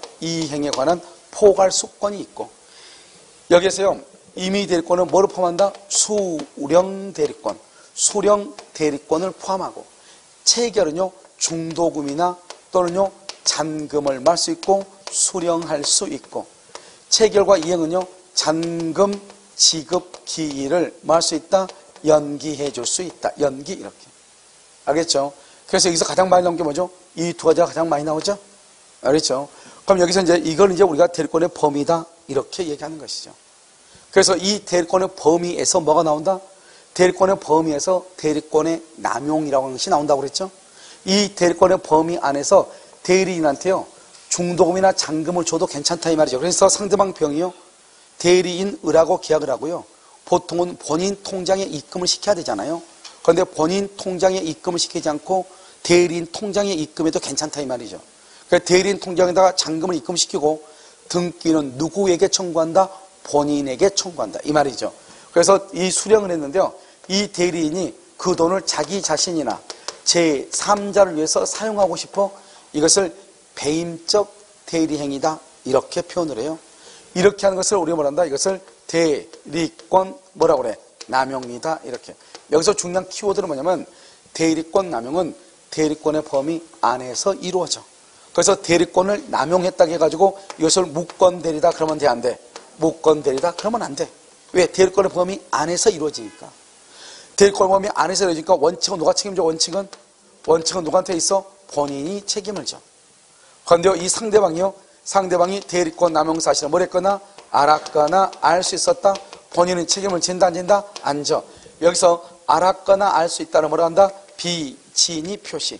포괄수권이 있고 여기에서요. 임의 대리권은 뭐를 포함한다? 수령 대리권, 수령 대리권을 포함하고 체결은요. 중도금이나 또는요. 잔금을 말 수 있고 수령할 수 있고 체결과 이행은요. 잔금 지급 기일을 말 수 있다. 연기해 줄 수 있다. 연기 이렇게. 알겠죠? 그래서 여기서 가장 많이 나온 게 뭐죠? 이 두 가지가 가장 많이 나오죠? 알겠죠? 그럼 여기서 이제 이걸 이제 우리가 대리권의 범위다. 이렇게 얘기하는 것이죠. 그래서 이 대리권의 범위에서 뭐가 나온다? 대리권의 범위에서 대리권의 남용이라고 하는 것이 나온다고 그랬죠? 이 대리권의 범위 안에서 대리인한테요. 중도금이나 잔금을 줘도 괜찮다 이 말이죠. 그래서 상대방 병이요. 대리인의라고 계약을 하고요. 보통은 본인 통장에 입금을 시켜야 되잖아요. 그런데 본인 통장에 입금을 시키지 않고 대리인 통장에 입금해도 괜찮다 이 말이죠. 그러니까 대리인 통장에다가 잔금을 입금시키고 등기는 누구에게 청구한다? 본인에게 청구한다 이 말이죠. 그래서 이 수령을 했는데요. 이 대리인이 그 돈을 자기 자신이나 제3자를 위해서 사용하고 싶어 이것을 배임적 대리행위다 이렇게 표현을 해요. 이렇게 하는 것을 우리가 뭐란다? 이것을 대리권 뭐라고 그래? 남용이다 이렇게. 여기서 중요한 키워드는 뭐냐면 대리권 남용은 대리권의 범위 안에서 이루어져. 그래서 대리권을 남용했다고 해가지고 이것을 무권대리다 그러면 돼 안 돼? 무권대리다 그러면 안 돼. 왜? 대리권의 범위 안에서 이루어지니까. 대리권의 범위 안에서 이루어지니까 원칙은 누가 책임져? 원칙은 누구한테 있어? 본인이 책임을 져. 그런데 이 상대방이 대리권 남용 사실을 뭐랬거나 알았거나 알 수 있었다. 본인은 책임을 진다 안 진다? 안 져. 여기서 알았거나 알 수 있다는 뭐라 한다? 비진이 표시.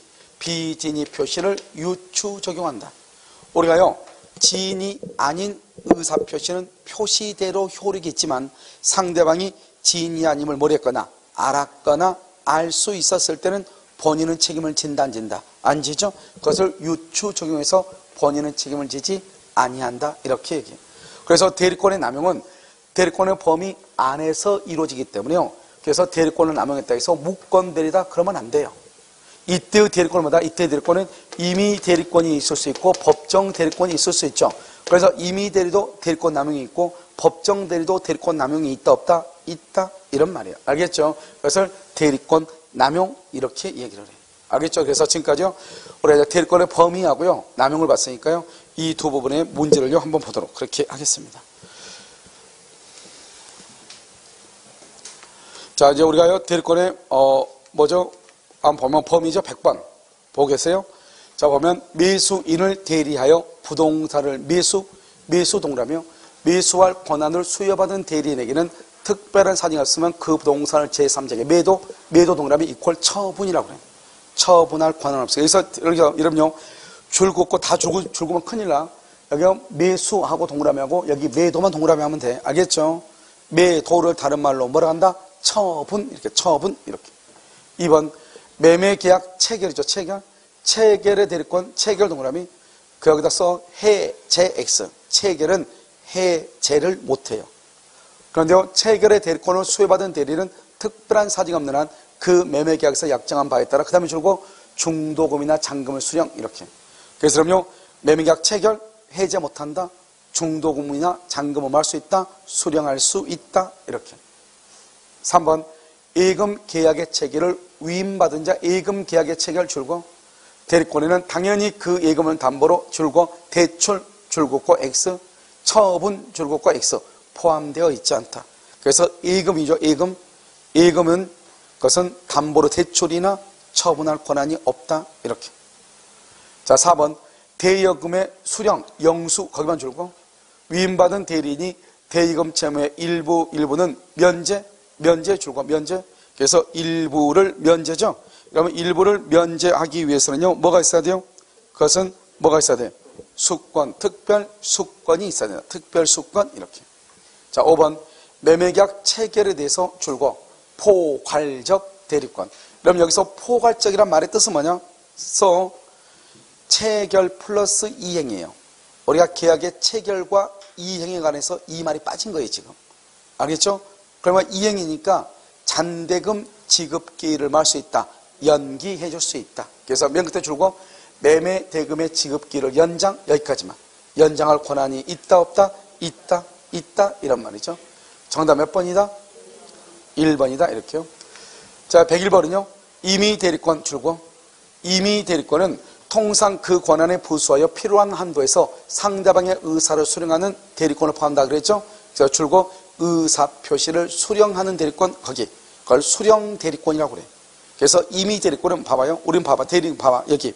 비진이 표시를 유추 적용한다. 우리가요, 진이 아닌 의사 표시는 표시대로 효력이 있지만 상대방이 진이 아님을 모르겠거나 알았거나 알 수 있었을 때는 본인은 책임을 진다 안 진다? 안 지죠? 그것을 유추 적용해서 본인은 책임을 지지 아니한다 이렇게 얘기해요. 그래서 대리권의 남용은 대리권의 범위 안에서 이루어지기 때문에요. 그래서 대리권을 남용했다 해서 무권대리다 그러면 안 돼요. 이때의 대리권은 뭐다? 이때의 대리권은 임의 대리권이 있을 수 있고 법정 대리권이 있을 수 있죠. 그래서 임의 대리도 대리권 남용이 있고 법정 대리도 대리권 남용이 있다 없다? 있다 이런 말이에요. 알겠죠? 그래서 대리권 남용 이렇게 얘기를 해요. 알겠죠? 그래서 지금까지요 우리가 대리권의 범위하고요 남용을 봤으니까요 이 두 부분의 문제를요 한번 보도록 그렇게 하겠습니다. 자, 이제 우리가요 대리권의 뭐죠? 한번 보면 범위죠. 100번 보고 계세요? 자, 보면 매수인을 대리하여 부동산을 매수 동그라미요. 매수할 권한을 수여받은 대리인에게는 특별한 사정이 없으면 그 부동산을 제3자에게 매도 동그라미 이퀄 처분이라고 그래요. 처분할 권한 없어요. 그래서 이러면요 줄 긋고 다 줄 긋으면 큰일 나. 여기 매수하고 동그라미하고 여기 매도만 동그라미 하면 돼. 알겠죠? 매도를 다른 말로 뭐라 한다? 처분 이렇게 처분 이렇게. 2번 매매계약 체결이죠. 체결의 대리권 체결 동그라미 그 여기다 써 해제 X. 체결은 해제를 못해요. 그런데요 체결의 대리권을 수여받은 대리는 특별한 사정이 없는 한 그 매매계약에서 약정한 바에 따라 그 다음에 줄고 중도금이나 잔금을 수령 이렇게. 그래서 그럼요 매매계약 체결 해제 못한다. 중도금이나 잔금을 할 수 있다. 수령할 수 있다 이렇게. 3번 예금 계약의 체결을 위임받은 자 예금 계약의 체결 줄고 대리권에는 당연히 그 예금을 담보로 줄고 대출 줄긋고 X 처분 줄긋고 X 포함되어 있지 않다. 그래서 예금이죠. 예금은 그것은 담보로 대출이나 처분할 권한이 없다 이렇게. 자 4번 대여금의 수령 영수 거기만 줄고 위임받은 대리인이 대여금 채무의 일부는 면제 줄고 면제. 그래서 일부를 면제죠. 그러면 일부를 면제하기 위해서는요 뭐가 있어야 돼요? 그것은 뭐가 있어야 돼요? 수권, 특별 수권이 있어야 돼요. 특별 수권 이렇게. 자 5번 매매계약 체결에 대해서 줄고 포괄적 대리권. 그럼 여기서 포괄적이란 말의 뜻은 뭐냐? 체결 플러스 이행이에요. 우리가 계약의 체결과 이행에 관해서 이 말이 빠진 거예요 지금. 알겠죠? 그러면 이행이니까 잔대금 지급 기일을 말 수 있다. 연기해 줄 수 있다. 그래서 맨 끝에 줄고 매매 대금의 지급 기일을 연장 여기까지만. 연장할 권한이 있다 없다? 있다 이런 말이죠. 정답 몇 번이다? 1번이다 이렇게요. 자 101번은요 임의 대리권 줄고 임의 대리권은 통상 그 권한에 부수하여 필요한 한도에서 상대방의 의사를 수령하는 대리권을 포함한다 그랬죠. 그래서 줄고 의사 표시를 수령하는 대리권 거기 그걸 수령 대리권이라고 그래. 그래서 임의 대리권은 봐봐요. 우린 봐봐. 대리인 봐봐. 여기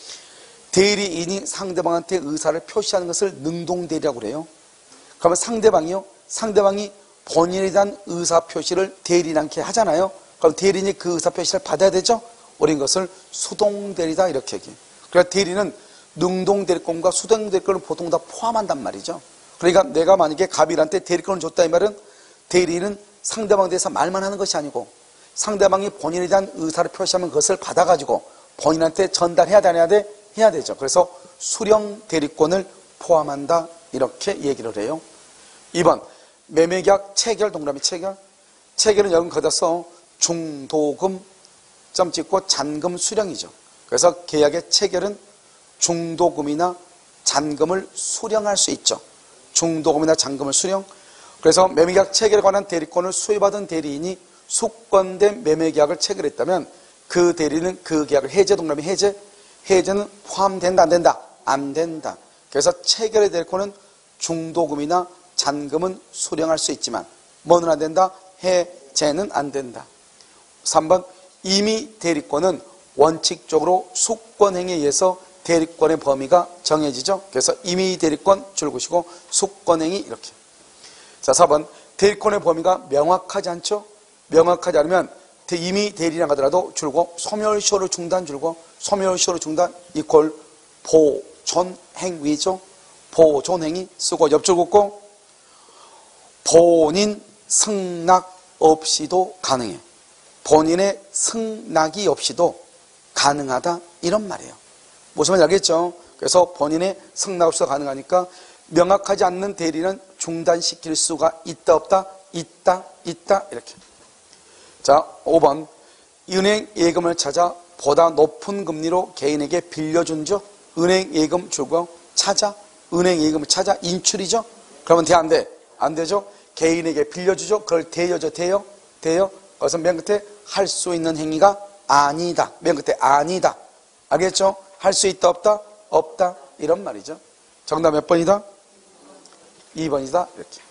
대리인이 상대방한테 의사를 표시하는 것을 능동대리라고 그래요. 그러면 상대방이 본인에 대한 의사 표시를 대리인한테 하잖아요. 그럼 대리인이 그 의사 표시를 받아야 되죠. 우린 것을 수동대리다 이렇게 얘기해요. 그러니까 대리는 능동대리권과 수동대리권을 보통 다 포함한단 말이죠. 그러니까 내가 만약에 갑일한테 대리권을 줬다 이 말은 대리인은 상대방에 대해서 말만 하는 것이 아니고 상대방이 본인에 대한 의사를 표시하면 그것을 받아가지고 본인한테 전달해야 되냐 해야 되죠. 그래서 수령 대리권을 포함한다 이렇게 얘기를 해요. 2번 매매계약 체결 동그라미 체결은 여기 거기다 써 중도금 점 찍고 잔금 수령이죠. 그래서 계약의 체결은 중도금이나 잔금을 수령할 수 있죠. 중도금이나 잔금을 수령. 그래서 매매계약 체결에 관한 대리권을 수여받은 대리인이 숙권된 매매계약을 체결했다면 그 대리는 그 계약을 해제 동그라미 해제는 포함된다 안 된다? 안 된다. 그래서 체결의 대리권은 중도금이나 잔금은 수령할 수 있지만 뭐는 안 된다? 해제는 안 된다. 3번 임의 대리권은 원칙적으로 숙권행위에 의해서 대리권의 범위가 정해지죠. 그래서 임의 대리권 줄구시고 숙권행위 이렇게. 자 4번 대리권의 범위가 명확하지 않죠. 명확하지 않으면 이미 대리인이라 하더라도 줄고 소멸시효로 중단 줄고 소멸시효로 중단 이퀄 보존행위죠. 보존행위 쓰고 옆줄 긋고 본인 승낙 없이도 가능해. 본인의 승낙이 없이도 가능하다 이런 말이에요. 무슨 말인지 알겠죠? 그래서 본인의 승낙 없이도 가능하니까 명확하지 않는 대리는 중단시킬 수가 있다 없다? 있다 이렇게. 자 5번 은행 예금을 찾아 보다 높은 금리로 개인에게 빌려준죠. 은행 예금 줄고 찾아 은행 예금을 찾아 인출이죠. 그러면 돼 안 돼? 안 되죠. 개인에게 빌려주죠. 그걸 대여죠. 대여 그것은 맨 끝에 할 수 있는 행위가 아니다. 맨 끝에 아니다. 알겠죠? 할 수 있다 없다? 없다 이런 말이죠. 정답 몇 번이다? 2번이다 이렇게.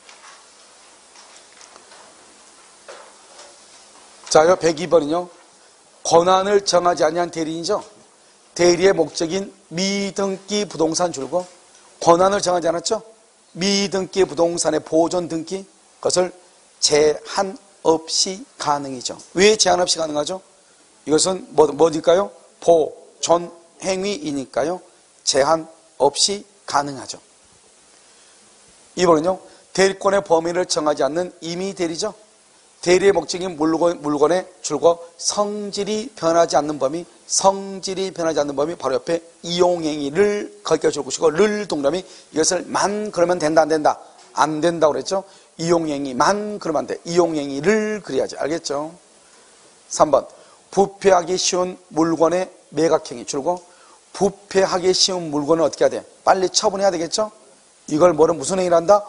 자, 102번은요. 권한을 정하지 아니한 대리인이죠. 대리의 목적인 미등기 부동산 줄고 권한을 정하지 않았죠. 미등기 부동산의 보존 등기 그것을 제한 없이 가능이죠. 왜 제한 없이 가능하죠? 이것은 뭐니까요? 보존 행위이니까요. 제한 없이 가능하죠. 2번은요. 대리권의 범위를 정하지 않는 임의 대리죠. 대리의 목적인 물건의 줄과 성질이 변하지 않는 범위, 바로 옆에 이용행위를 거기까지 줄 것이고 를 동그라미 이것을 만 그러면 된다 안 된다? 안 된다고 그랬죠. 이용행위만 그러면 안 돼. 이용행위를 그려야지. 알겠죠? 3번 부패하기 쉬운 물건의 매각행위 줄고 부패하기 쉬운 물건은 어떻게 해야 돼? 빨리 처분해야 되겠죠? 이걸 무슨 행위를 한다?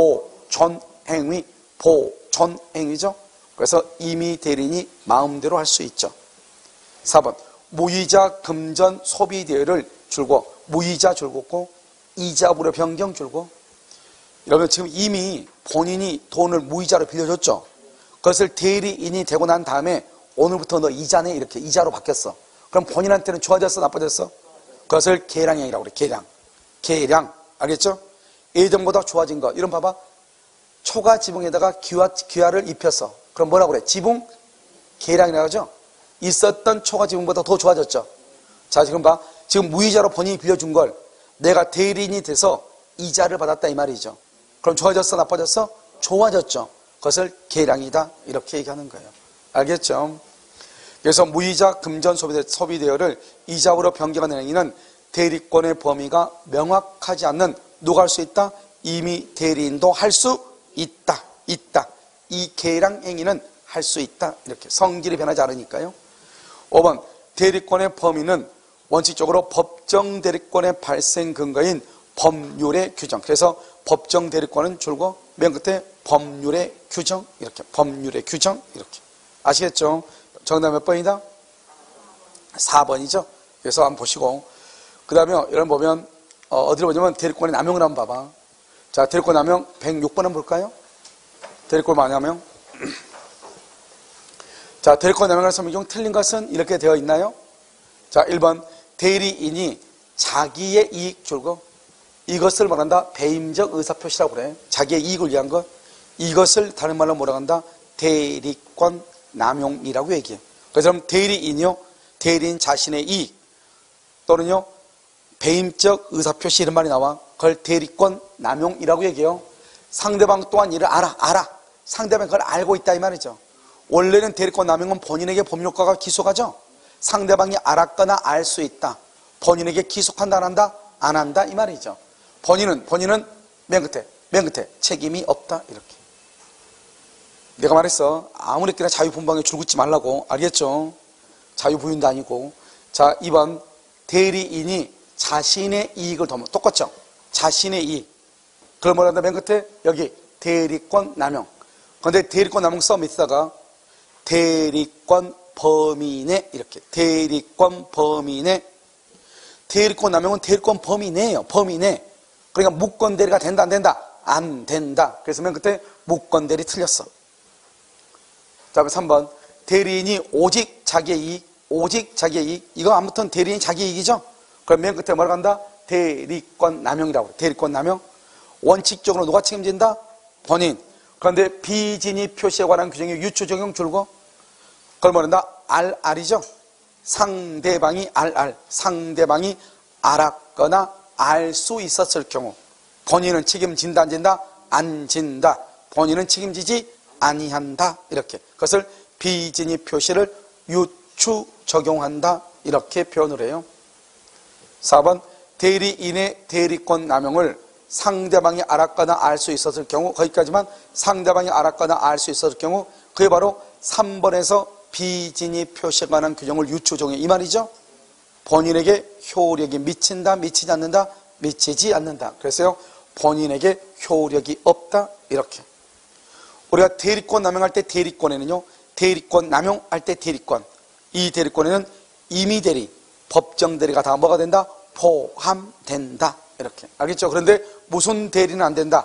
보존행위, 보존행위죠. 그래서 임의 대리인이 마음대로 할 수 있죠. 4번 무이자 금전 소비 대여를 줄고 무이자 줄고 이자부로 변경 줄고 이러면 지금 이미 본인이 돈을 무이자로 빌려줬죠. 그것을 대리인이 되고 난 다음에 오늘부터 너 이자네 이렇게 이자로 바뀌었어. 그럼 본인한테는 좋아졌어 나빠졌어? 그것을 계량행위라고 그래. 계량 알겠죠? 예전보다 좋아진 거 이런 봐봐. 초과 지붕에다가 기와를 입혔어. 그럼 뭐라고 그래? 지붕 계량이라고 하죠. 있었던 초과 지붕보다 더 좋아졌죠. 자 지금 봐. 지금 무이자로 본인이 빌려준 걸 내가 대리인이 돼서 이자를 받았다 이 말이죠. 그럼 좋아졌어 나빠졌어? 좋아졌죠. 그것을 계량이다 이렇게 얘기하는 거예요. 알겠죠? 그래서 무이자 금전 소비 대여를 이자로 변경하는 행위는 대리권의 범위가 명확하지 않는 누가 할 수 있다? 이미 대리인도 할 수 있다. 이 계량 행위는 할 수 있다. 이렇게 성질이 변하지 않으니까요. 5번 대리권의 범위는 원칙적으로 법정 대리권의 발생 근거인 법률의 규정. 그래서 법정 대리권은 줄고 맨 끝에 법률의 규정 이렇게 법률의 규정 이렇게. 아시겠죠? 정답 몇 번이다? 4번이죠. 그래서 한번 보시고 그 다음에 여러분 보면 어디로 보냐면 대리권의 남용을 한번 봐봐. 자 대리권 남용 106번 한번 볼까요? 대리권 남용. 자 대리권 남용을 설명 중 틀린 것은 이렇게 되어 있나요? 자 1번 대리인이 자기의 이익 줄고 이것을 말한다 배임적 의사표시라고 그래. 자기의 이익을 위한 것 이것을 다른 말로 뭐라고 한다? 대리권 남용이라고 얘기해. 그래서 대리인이요 대리인 자신의 이익 또는요 배임적 의사표시 이런 말이 나와. 그걸 대리권 남용이라고 얘기해요. 상대방 또한 이를 알아. 상대방이 그걸 알고 있다 이 말이죠. 원래는 대리권 남용은 본인에게 법률가가 기소하죠. 상대방이 알았거나 알 수 있다. 본인에게 기소한다 안 한다? 안 한다 이 말이죠. 본인은 맨 끝에 책임이 없다 이렇게. 내가 말했어. 아무렇게나 자유분방에 줄긋지 말라고. 알겠죠? 자유부인도 아니고. 자 2번 대리인이 자신의 이익을 똑같죠? 자신의 이익. 그걸 뭐라 한다? 맨 끝에 여기 대리권 남용. 그런데 대리권 남용 써 밑에다가 대리권 범위 내 이렇게. 대리권 범위 내. 대리권 남용은 대리권 범위 내예요. 범위 내. 그러니까 무권 대리가 된다 안 된다? 안 된다. 그래서 맨 끝에 무권 대리 틀렸어. 자 3번 대리인이 오직 자기의 이익. 이거 아무튼 대리인이 자기 이익이죠? 그럼 맨 끝에 뭐라고 한다? 대리권 남용이라고. 대리권 남용. 원칙적으로 누가 책임진다? 본인. 그런데 비진입 표시에 관한 규정이 유추 적용 줄고 그걸 뭐란다? RR이죠. 상대방이 RR, 상대방이 알았거나 알 수 있었을 경우, 본인은 책임진다 안 진다? 안 진다. 본인은 책임지지 아니한다. 이렇게. 그것을 비진입 표시를 유추 적용한다. 이렇게 표현을 해요. 4번 대리인의 대리권 남용을 상대방이 알았거나 알 수 있었을 경우, 거기까지만 상대방이 알았거나 알 수 있었을 경우, 그게 바로 3번에서 비진입 표시에 관한 규정을 유추 적용해. 이 말이죠. 본인에게 효력이 미친다, 미치지 않는다, 미치지 않는다. 그래서요, 본인에게 효력이 없다. 이렇게. 우리가 대리권 남용할 때 대리권에는요, 대리권 남용할 때 대리권, 이 대리권에는 임의대리, 법정대리가 다 뭐가 된다? 포함된다. 이렇게. 알겠죠? 그런데 무슨 대리는 안 된다?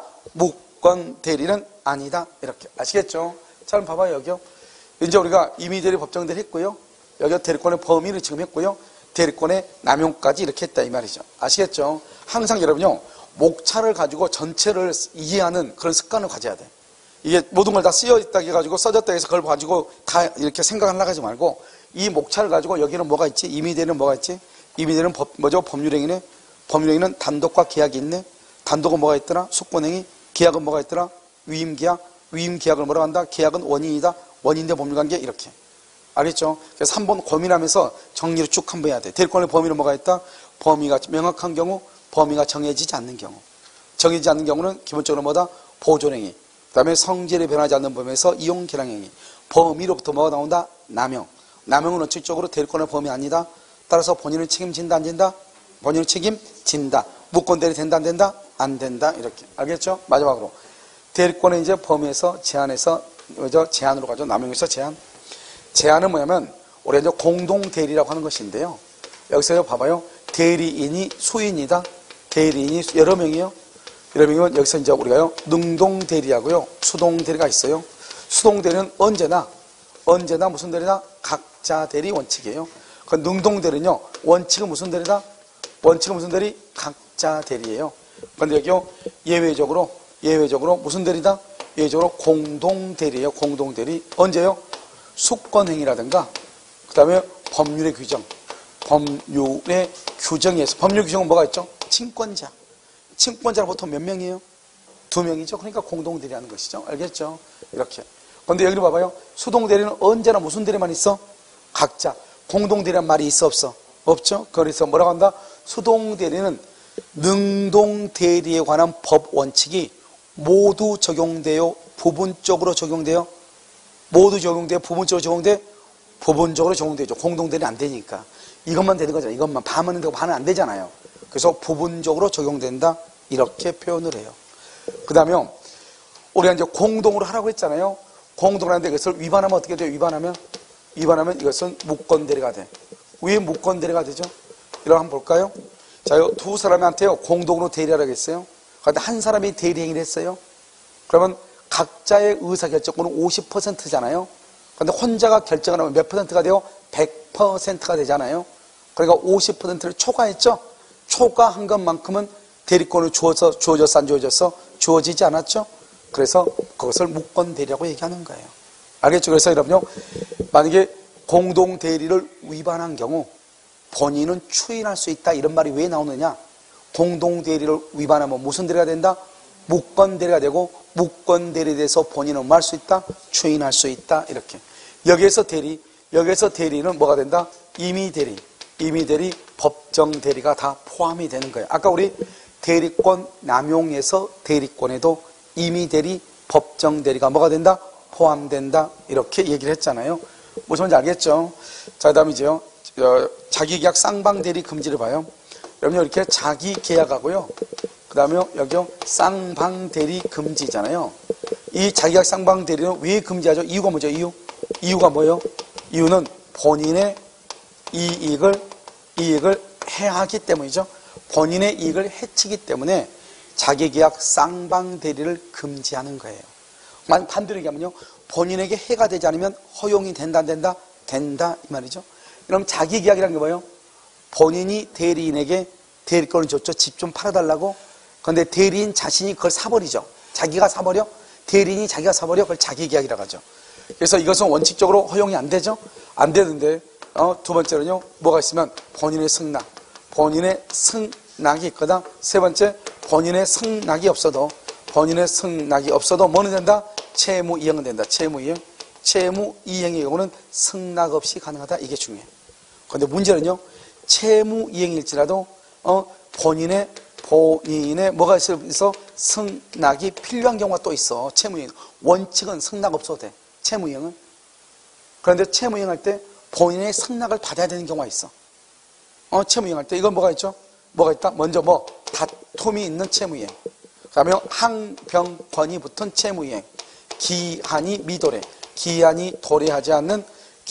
무권 대리는 아니다. 이렇게. 아시겠죠? 자, 그럼 봐봐요, 여기요. 이제 우리가 임의대리, 법정대리 했고요. 여기 대리권의 범위를 지금 했고요. 대리권의 남용까지 이렇게 했다. 이 말이죠. 아시겠죠? 항상 여러분요, 목차를 가지고 전체를 이해하는 그런 습관을 가져야 돼. 이게 모든 걸 다 쓰여 있다 해가지고 써졌다 해서 그걸 가지고 다 이렇게 생각하려고 하지 말고, 이 목차를 가지고 여기는 뭐가 있지? 임의대리는 뭐가 있지? 임의대리는 뭐죠? 법률행위네. 법률행위는 단독과 계약이 있네. 단독은 뭐가 있더라? 숙권행위. 계약은 뭐가 있더라? 위임계약. 위임계약을 뭐라고 한다? 계약은 원인이다. 원인대 법률관계. 이렇게. 알겠죠? 그래서 한번 고민하면서 정리를 쭉 한번 해야 돼. 대리권의 범위는 뭐가 있다? 범위가 명확한 경우, 범위가 정해지지 않는 경우. 정해지지 않는 경우는 기본적으로 뭐다? 보존행위. 그 다음에 성질이 변하지 않는 범위에서 이용계량행위. 범위로부터 뭐가 나온다? 남용. 남용은 원칙적으로 대리권의 범위 아니다. 따라서 본인을 책임진다 안 진다? 본인을 책임진다. 무권대리 된다 안 된다? 안 된다. 이렇게. 알겠죠? 마지막으로 대리권의 이제 범위에서 제한해서 제한으로 가죠. 남용에서 제한. 제한은 뭐냐면 우리가 이제 공동대리라고 하는 것인데요. 여기서 봐봐요. 대리인이 수인이다. 대리인이 여러 명이요. 여러 명이면 여기서 이제 우리가요, 능동대리하고요, 수동대리가 있어요. 수동대리는 언제나 무슨 대리다? 각자 대리 원칙이에요. 그 능동대리는요, 원칙은 무슨 대리다? 원칙은 무슨 대리? 각자 대리예요. 그런데 여기요, 예외적으로 무슨 대리다? 예외적으로 공동대리예요. 공동대리. 언제요? 숙권행위라든가, 그 다음에 법률의 규정. 법률의 규정에 의해서. 법률 규정은 뭐가 있죠? 친권자. 친권자는 보통 몇 명이에요? 2명이죠. 그러니까 공동대리하는 것이죠. 알겠죠? 이렇게. 그런데 여기를 봐봐요. 수동대리는 언제나 무슨 대리만 있어? 각자. 공동대리란 말이 있어 없어? 없죠. 그래서 뭐라고 한다? 수동대리는 능동대리에 관한 법 원칙이 모두 적용돼요? 부분적으로 적용돼요? 모두 적용돼요? 부분적으로 적용돼? 부분적으로 적용되죠. 공동대리는 안 되니까. 이것만 되는 거잖아요. 이것만. 반은 되고 반은 안 되잖아요. 그래서 부분적으로 적용된다. 이렇게 표현을 해요. 그 다음에 우리가 이제 공동으로 하라고 했잖아요. 공동으로 하는데 이것을 위반하면 어떻게 돼요? 위반하면 이것은 무권대리가 돼. 왜 무권대리가 되죠? 이걸 한번 볼까요? 자, 두 사람한테요, 공동으로 대리하라고 했어요. 그런데 한 사람이 대리행위를 했어요. 그러면 각자의 의사결정권은 50%잖아요. 그런데 혼자가 결정을 하면 몇 %가 돼요? 100%가 되잖아요. 그러니까 50%를 초과했죠? 초과한 것만큼은 대리권을 주어졌어, 안 주어졌어? 주어지지 않았죠? 그래서 그것을 무권대리라고 얘기하는 거예요. 알겠죠? 그래서 여러분요, 만약에 공동대리를 위반한 경우 본인은 추인할 수 있다, 이런 말이 왜 나오느냐? 공동대리를 위반하면 무슨 대리가 된다? 무권대리가 되고, 무권대리에 대해서 본인은 뭐 할 수 있다? 추인할 수 있다. 이렇게. 여기에서 대리는 뭐가 된다? 임의대리, 법정대리가 다 포함이 되는 거예요. 아까 우리 대리권 남용에서 대리권에도 임의대리, 법정대리가 뭐가 된다? 포함된다. 이렇게 얘기를 했잖아요. 무슨 말인지 알겠죠? 자, 그 다음에 이제요, 자기계약 쌍방대리 금지를 봐요. 여러분, 이렇게 자기계약하고요, 그 다음에 여기요, 쌍방대리 금지잖아요. 이 자기계약 쌍방대리는 왜 금지하죠? 이유가 뭐죠? 이유가 뭐예요? 이유는 본인의 이익을 해하기 때문이죠. 본인의 이익을 해치기 때문에 자기계약 쌍방대리를 금지하는 거예요. 반대로 얘기하면요, 본인에게 해가 되지 않으면 허용이 된다, 안 된다? 된다, 이 말이죠. 그럼 자기계약이라는 게 뭐예요? 본인이 대리인에게 대리권을 줬죠. 집 좀 팔아달라고. 그런데 대리인 자신이 그걸 사버리죠. 자기가 사버려? 대리인이 자기가 사버려? 그걸 자기계약이라고 하죠. 그래서 이것은 원칙적으로 허용이 안 되죠. 안 되는데 두 번째는요. 뭐가 있으면 본인의 승낙. 본인의 승낙이 있거나 세 번째 본인의 승낙이 없어도 뭐는 된다? 채무이행은 된다. 채무이행의 경우는 승낙 없이 가능하다. 이게 중요해요. 그런데 문제는요. 채무이행일지라도 본인의 뭐가 있어 승낙이 필요한 경우가 또 있어. 채무이행. 원칙은 승낙 없어도 돼. 채무이행은. 그런데 채무이행할 때 본인의 승낙을 받아야 되는 경우가 있어. 채무이행할 때 이건 뭐가 있죠? 뭐가 있다? 먼저 다툼이 있는 채무이행. 그다음에 항변권이 붙은 채무이행. 기한이 미도래. 기한이 도래하지 않는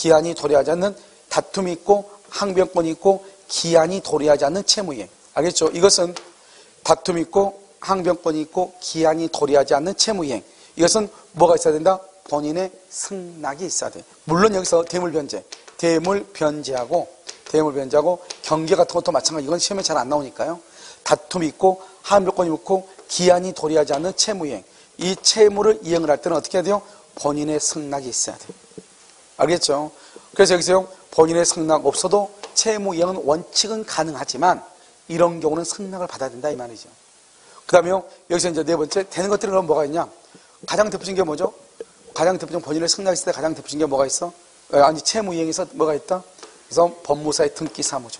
다툼이 있고 항변권이 있고 기한이 도래하지 않는 채무이행. 알겠죠? 이것은 다툼이 있고 항변권이 있고 기한이 도래하지 않는 채무이행. 이것은 뭐가 있어야 된다? 본인의 승낙이 있어야 돼. 물론 여기서 대물변제하고 경계 같은 것도 마찬가지. 이건 시험에 잘 안 나오니까요. 다툼이 있고 항변권이 있고 기한이 도래하지 않는 채무이행. 이 채무를 이행을 할 때는 어떻게 해야 돼요? 본인의 승낙이 있어야 돼요. 알겠죠? 그래서 여기서 본인의 승낙 없어도 채무이행은 원칙은 가능하지만 이런 경우는 승낙을 받아야 된다 이 말이죠. 그 다음에 여기서 이제 네 번째 되는 것들은 그럼 뭐가 있냐? 가장 대표적인 게 뭐죠? 가장 대표적인 본인의 승낙이 있을 때 가장 대표적인 게 뭐가 있어? 아니 채무이행에서 뭐가 있다? 그래서 법무사의 등기사무죠.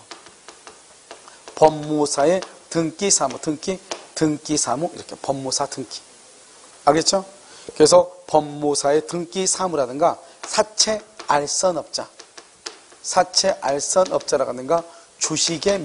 법무사의 등기사무 이렇게 법무사 등기. 알겠죠? 그래서 법무사의 등기사무라든가 사채알선업자라든가 주식의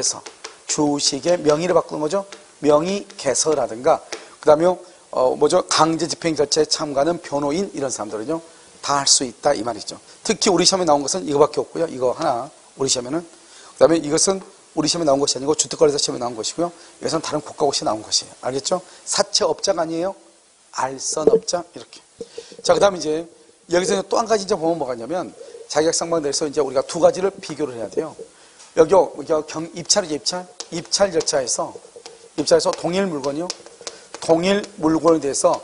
명의를 바꾸는 거죠. 명의개서라든가 그 다음에 강제집행절차에 참가하는 변호인 이런 사람들은요 다 할 수 있다 이 말이죠. 특히 우리 시험에 나온 것은 이거밖에 없고요. 이거 하나 우리 시험에는. 그 다음에 이것은 우리 시험에 나온 것이 아니고 주택거래사 시험에 나온 것이고요. 이것은 다른 국가고시에 나온 것이에요. 알겠죠? 사채업자가 아니에요. 알선업자 이렇게. 자, 그 다음에 이제 여기서 또 한 가지 이제 보면 뭐가 있냐면 자격상방대에서 이제 우리가 두 가지를 비교를 해야 돼요. 여기 입찰이죠. 입찰 절차에서 동일 물건에 대해서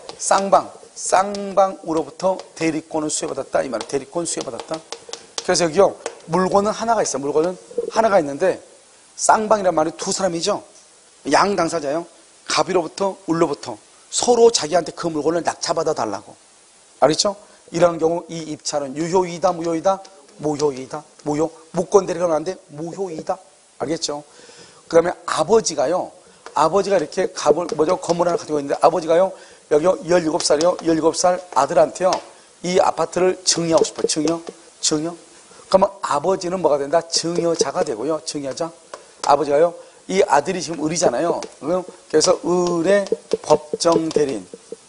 쌍방으로부터 대리권을 수여받았다 이 말이에요. 대리권 수여받았다. 그래서 여기요 물건은 하나가 있어요. 물건은 하나가 있는데 쌍방이란 말이 두 사람이죠. 양 당사자요. 갑이로부터 을로부터 서로 자기한테 그 물건을 낙찰받아 달라고. 알겠죠? 이런 경우 이 입찰은 유효이다 무효이다? 무효이다. 무권 대리가 나왔는데 무효이다. 알겠죠? 그 다음에 아버지가 이렇게 건물 하나 가지고 있는데 아버지가요 여기 17살 아들한테요 이 아파트를 증여하고 싶어요. 증여. 그러면 아버지는 뭐가 된다? 증여자가 되고요. 증여자. 아버지가요 이 아들이 지금 을이잖아요. 그래서 을의 법정 대리인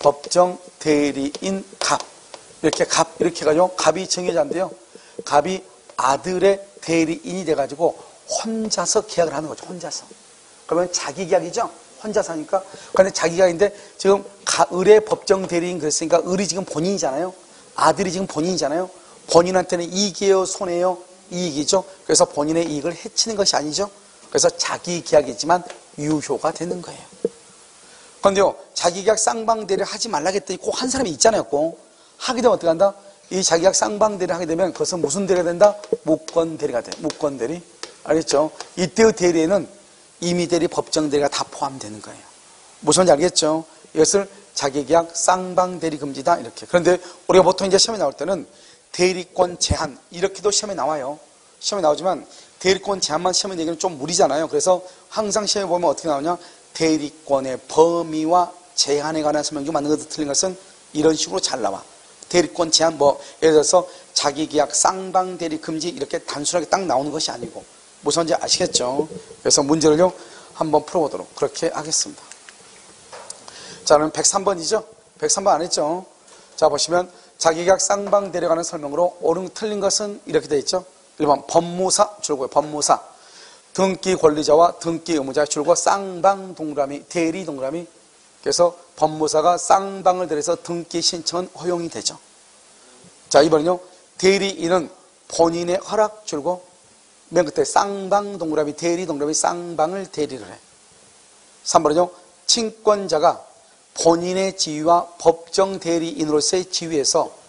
갑 이렇게 해가지고 갑이 증여자인데요. 갑이 아들의 대리인이 돼가지고 혼자서 계약을 하는 거죠. 혼자서. 그러면 자기 계약이죠. 혼자서 하니까. 그런데 자기 계약인데 지금 을의 법정 대리인 그랬으니까 을이 지금 본인이잖아요. 아들이 지금 본인이잖아요. 본인한테는 이익이에요, 손해요? 이익이죠. 그래서 본인의 이익을 해치는 것이 아니죠. 그래서 자기 계약이지만 유효가 되는 거예요. 그런데요, 자기 계약 쌍방대리를 하지 말라겠더니 꼭 한 사람이 있잖아요. 꼭 하게 되면 어떻게 한다? 이 자기 계약 쌍방대리를 하게 되면 그것은 무슨 대리가 된다? 무권대리가 돼. 무권대리. 알겠죠? 이때의 대리에는 임의대리, 법정대리가 다 포함되는 거예요. 무슨 말인지 알겠죠? 이것을 자기 계약 쌍방대리 금지다 이렇게. 그런데 우리가 보통 이제 시험에 나올 때는 대리권 제한 이렇게도 시험에 나와요. 시험에 나오지만 대리권 제한만 시험에 내기는 좀 무리잖아요. 그래서 항상 시험에 보면 어떻게 나오냐? 대리권의 범위와 제한에 관한 설명이 맞는 것도 틀린 것은 이런 식으로 잘 나와. 대리권 제한 예를 들어서 자기 계약 쌍방대리 금지 이렇게 단순하게 딱 나오는 것이 아니고 무슨 말인지 아시겠죠? 그래서 문제를요 한번 풀어보도록 그렇게 하겠습니다. 자, 그럼 103번이죠? 103번 안 했죠? 자, 보시면 자기 계약 쌍방대리에 관한 설명으로 옳은 틀린 것은 이렇게 되어 있죠? 1번 법무사 줄고요. 법무사 등기 권리자와 등기 의무자 줄고 쌍방 동그라미 대리 동그라미. 그래서 법무사가 쌍방을 대리해서 등기 신청은 허용이 되죠. 자, 2번은요 대리인은 본인의 허락 줄고 맨 끝에 쌍방 동그라미 대리 동그라미 쌍방을 대리를 해. 3번은요 친권자가 본인의 지위와 법정 대리인으로서의 지위에서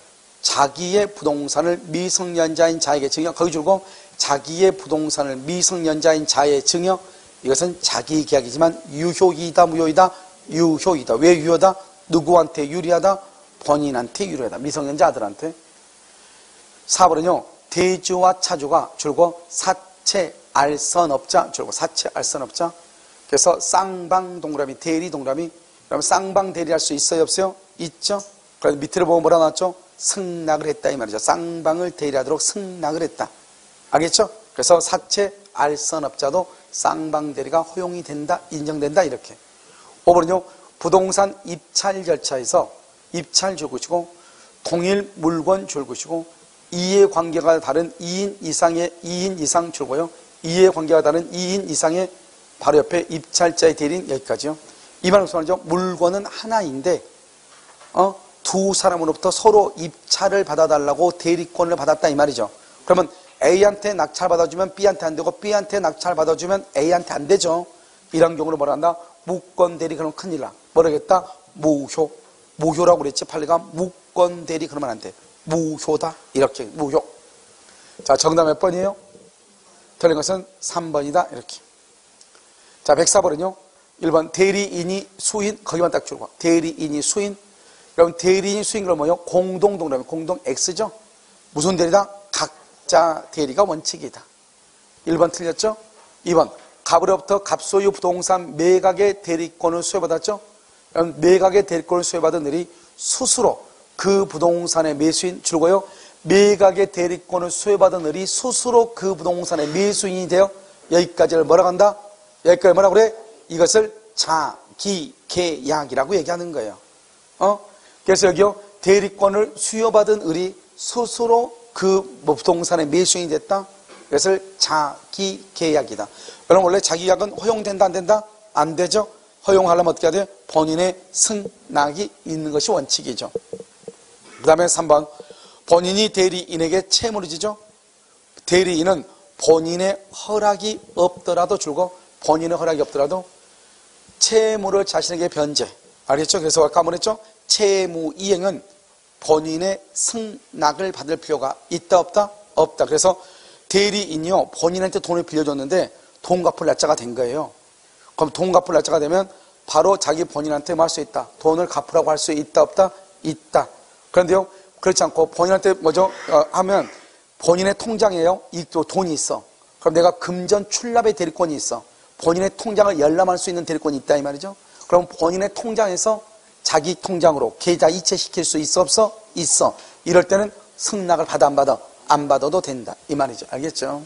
자기의 부동산을 미성년자인 자에게 증여, 거기 줄고 자기의 부동산을 미성년자인 자에 증여, 이것은 자기 계약이지만 유효이다 무효이다? 유효이다. 왜 유효다? 누구한테 유리하다? 본인한테 유리하다. 미성년자 아들한테. 4번은요 대주와 차주가 줄고 사채 알선업자 줄고 사채 알선업자. 그래서 쌍방 동그라미 대리 동그라미. 그럼 쌍방 대리할 수 있어요 없어요? 있죠. 그래서 밑으로 보면 뭐라 나왔죠? 승낙을 했다 이 말이죠. 쌍방을 대리하도록 승낙을 했다. 알겠죠? 그래서 사채 알선업자도 쌍방 대리가 허용이 된다, 인정된다 이렇게. 5번은요 부동산 입찰 절차에서 입찰 줄 것이고 동일 물건 줄 것이고 이해관계가 다른 2인 이상 줄고요. 이해관계가 다른 2인 이상의 바로 옆에 입찰자의 대리인 여기까지요. 이 말은 무슨 말이죠? 물건은 하나인데 두 사람으로부터 서로 입찰을 받아달라고 대리권을 받았다 이 말이죠. 그러면 A한테 낙찰 받아주면 B한테 안 되고 B한테 낙찰 받아주면 A한테 안 되죠. 이런 경우로 뭐라 한다? 무권대리. 그러면 큰일 나. 뭐라겠다? 무효. 무효라고 그랬지. 판례가 무권대리 그러면 안 돼. 무효다. 이렇게 무효. 자 정답 몇 번이에요? 틀린 것은 3번이다. 이렇게. 자 104번은요. 1번 대리인이 수인. 거기만 딱 줄고. 대리인이 수인. 여러분 대리인이 수인 그럼 뭐요? 공동 동그라미. 공동 X죠. 무슨 대리다? 각자 대리가 원칙이다. 1번 틀렸죠? 2번 갑으로부터 갑소유 부동산 매각의 대리권을 수여받았죠? 여러분 매각의 대리권을 수여받은 을이 스스로 그 부동산의 매수인 줄고요. 매각의 대리권을 수여받은 을이 스스로 그 부동산의 매수인이 되어 여기까지를 뭐라고 한다? 여기까지 뭐라고 그래? 이것을 자기 계약이라고 얘기하는 거예요. 그래서 여기요 대리권을 수여받은 을이 스스로 그 부동산의 매수인이 됐다. 그것을 자기 계약이다. 여러분 원래 자기 계약은 허용된다 안 된다? 안 되죠. 허용하려면 어떻게 해야 돼요? 본인의 승낙이 있는 것이 원칙이죠. 그 다음에 3번 본인이 대리인에게 채무를 지죠. 대리인은 본인의 허락이 없더라도 줄고 본인의 허락이 없더라도 채무를 자신에게 변제. 알겠죠? 그래서 아까 뭐랬죠? 채무 이행은 본인의 승낙을 받을 필요가 있다 없다? 없다. 그래서 대리인이요 본인한테 돈을 빌려줬는데 돈 갚을 날짜가 된 거예요. 그럼 돈 갚을 날짜가 되면 바로 자기 본인한테 뭐 할 수 있다? 돈을 갚으라고 할 수 있다 없다? 있다. 그런데요 그렇지 않고 본인한테 뭐죠? 하면 본인의 통장에요 이 돈이 있어. 그럼 내가 금전 출납의 대리권이 있어. 본인의 통장을 열람할 수 있는 대리권이 있다 이 말이죠. 그럼 본인의 통장에서 자기 통장으로 계좌 이체시킬 수 있어 없어? 있어. 이럴 때는 승낙을 받아 안 받아? 안 받아도 된다 이 말이죠. 알겠죠?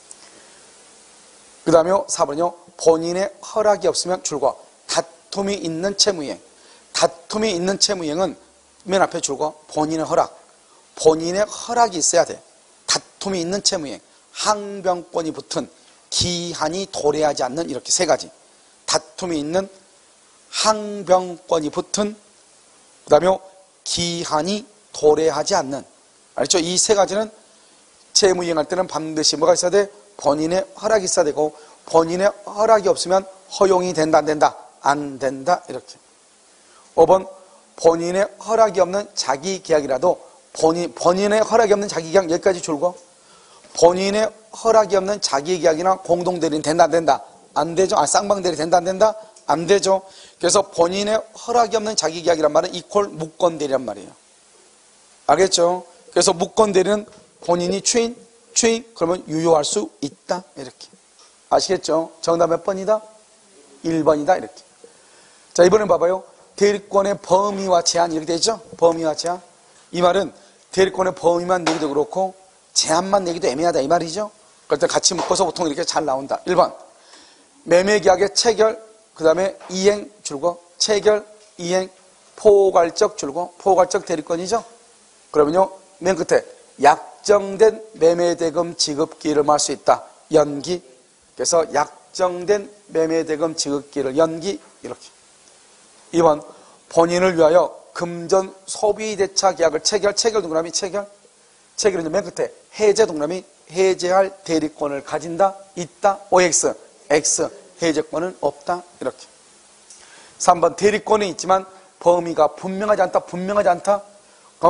그 다음에 4번은요 본인의 허락이 없으면 줄고 다툼이 있는 채무이행. 다툼이 있는 채무이행은 맨 앞에 줄고 본인의 허락. 본인의 허락이 있어야 돼. 다툼이 있는 채무이행. 항변권이 붙은 기한이 도래하지 않는 이렇게 세 가지. 다툼이 있는 항변권이 붙은 그 다음에 기한이 도래하지 않는. 알죠? 이 세 가지는 채무이행할 때는 반드시 뭐가 있어야 돼? 본인의 허락이 있어야 되고 본인의 허락이 없으면 허용이 된다 안 된다? 안 된다 이렇게. 5번 본인의 허락이 없는 자기 계약이라도 본인의 허락이 없는 자기 계약 여기까지 줄고 본인의 허락이 없는 자기 계약이나 공동대리는 된다 안 된다? 안 되죠. 쌍방대리 된다 안 된다? 안 되죠. 그래서 본인의 허락이 없는 자기 계약이란 말은 이퀄 무권대리란 말이에요. 알겠죠? 그래서 무권대리는 본인이 추인 그러면 유효할 수 있다 이렇게. 아시겠죠? 정답 몇 번이다? 1번이다 이렇게. 자 이번엔 봐봐요. 대리권의 범위와 제한 이렇게 되죠? 범위와 제한. 이 말은 대리권의 범위만 내기도 그렇고 제한만 내기도 애매하다 이 말이죠. 그럴 때 같이 묶어서 보통 이렇게 잘 나온다. 1번 매매계약의 체결 그 다음에 이행 줄고 체결 이행 포괄적 줄고 포괄적 대리권이죠. 그러면요 맨 끝에 약정된 매매대금 지급기일을 말 수 있다. 연기. 그래서 약정된 매매대금 지급기일을 연기 이렇게. 2번 본인을 위하여 금전 소비대차 계약을 체결 동그라미 체결은 맨 끝에 해제 동그라미 해제할 대리권을 가진다 있다 OX X 해제권은 없다 이렇게. 3번 대리권이 있지만 범위가 분명하지 않다 그럼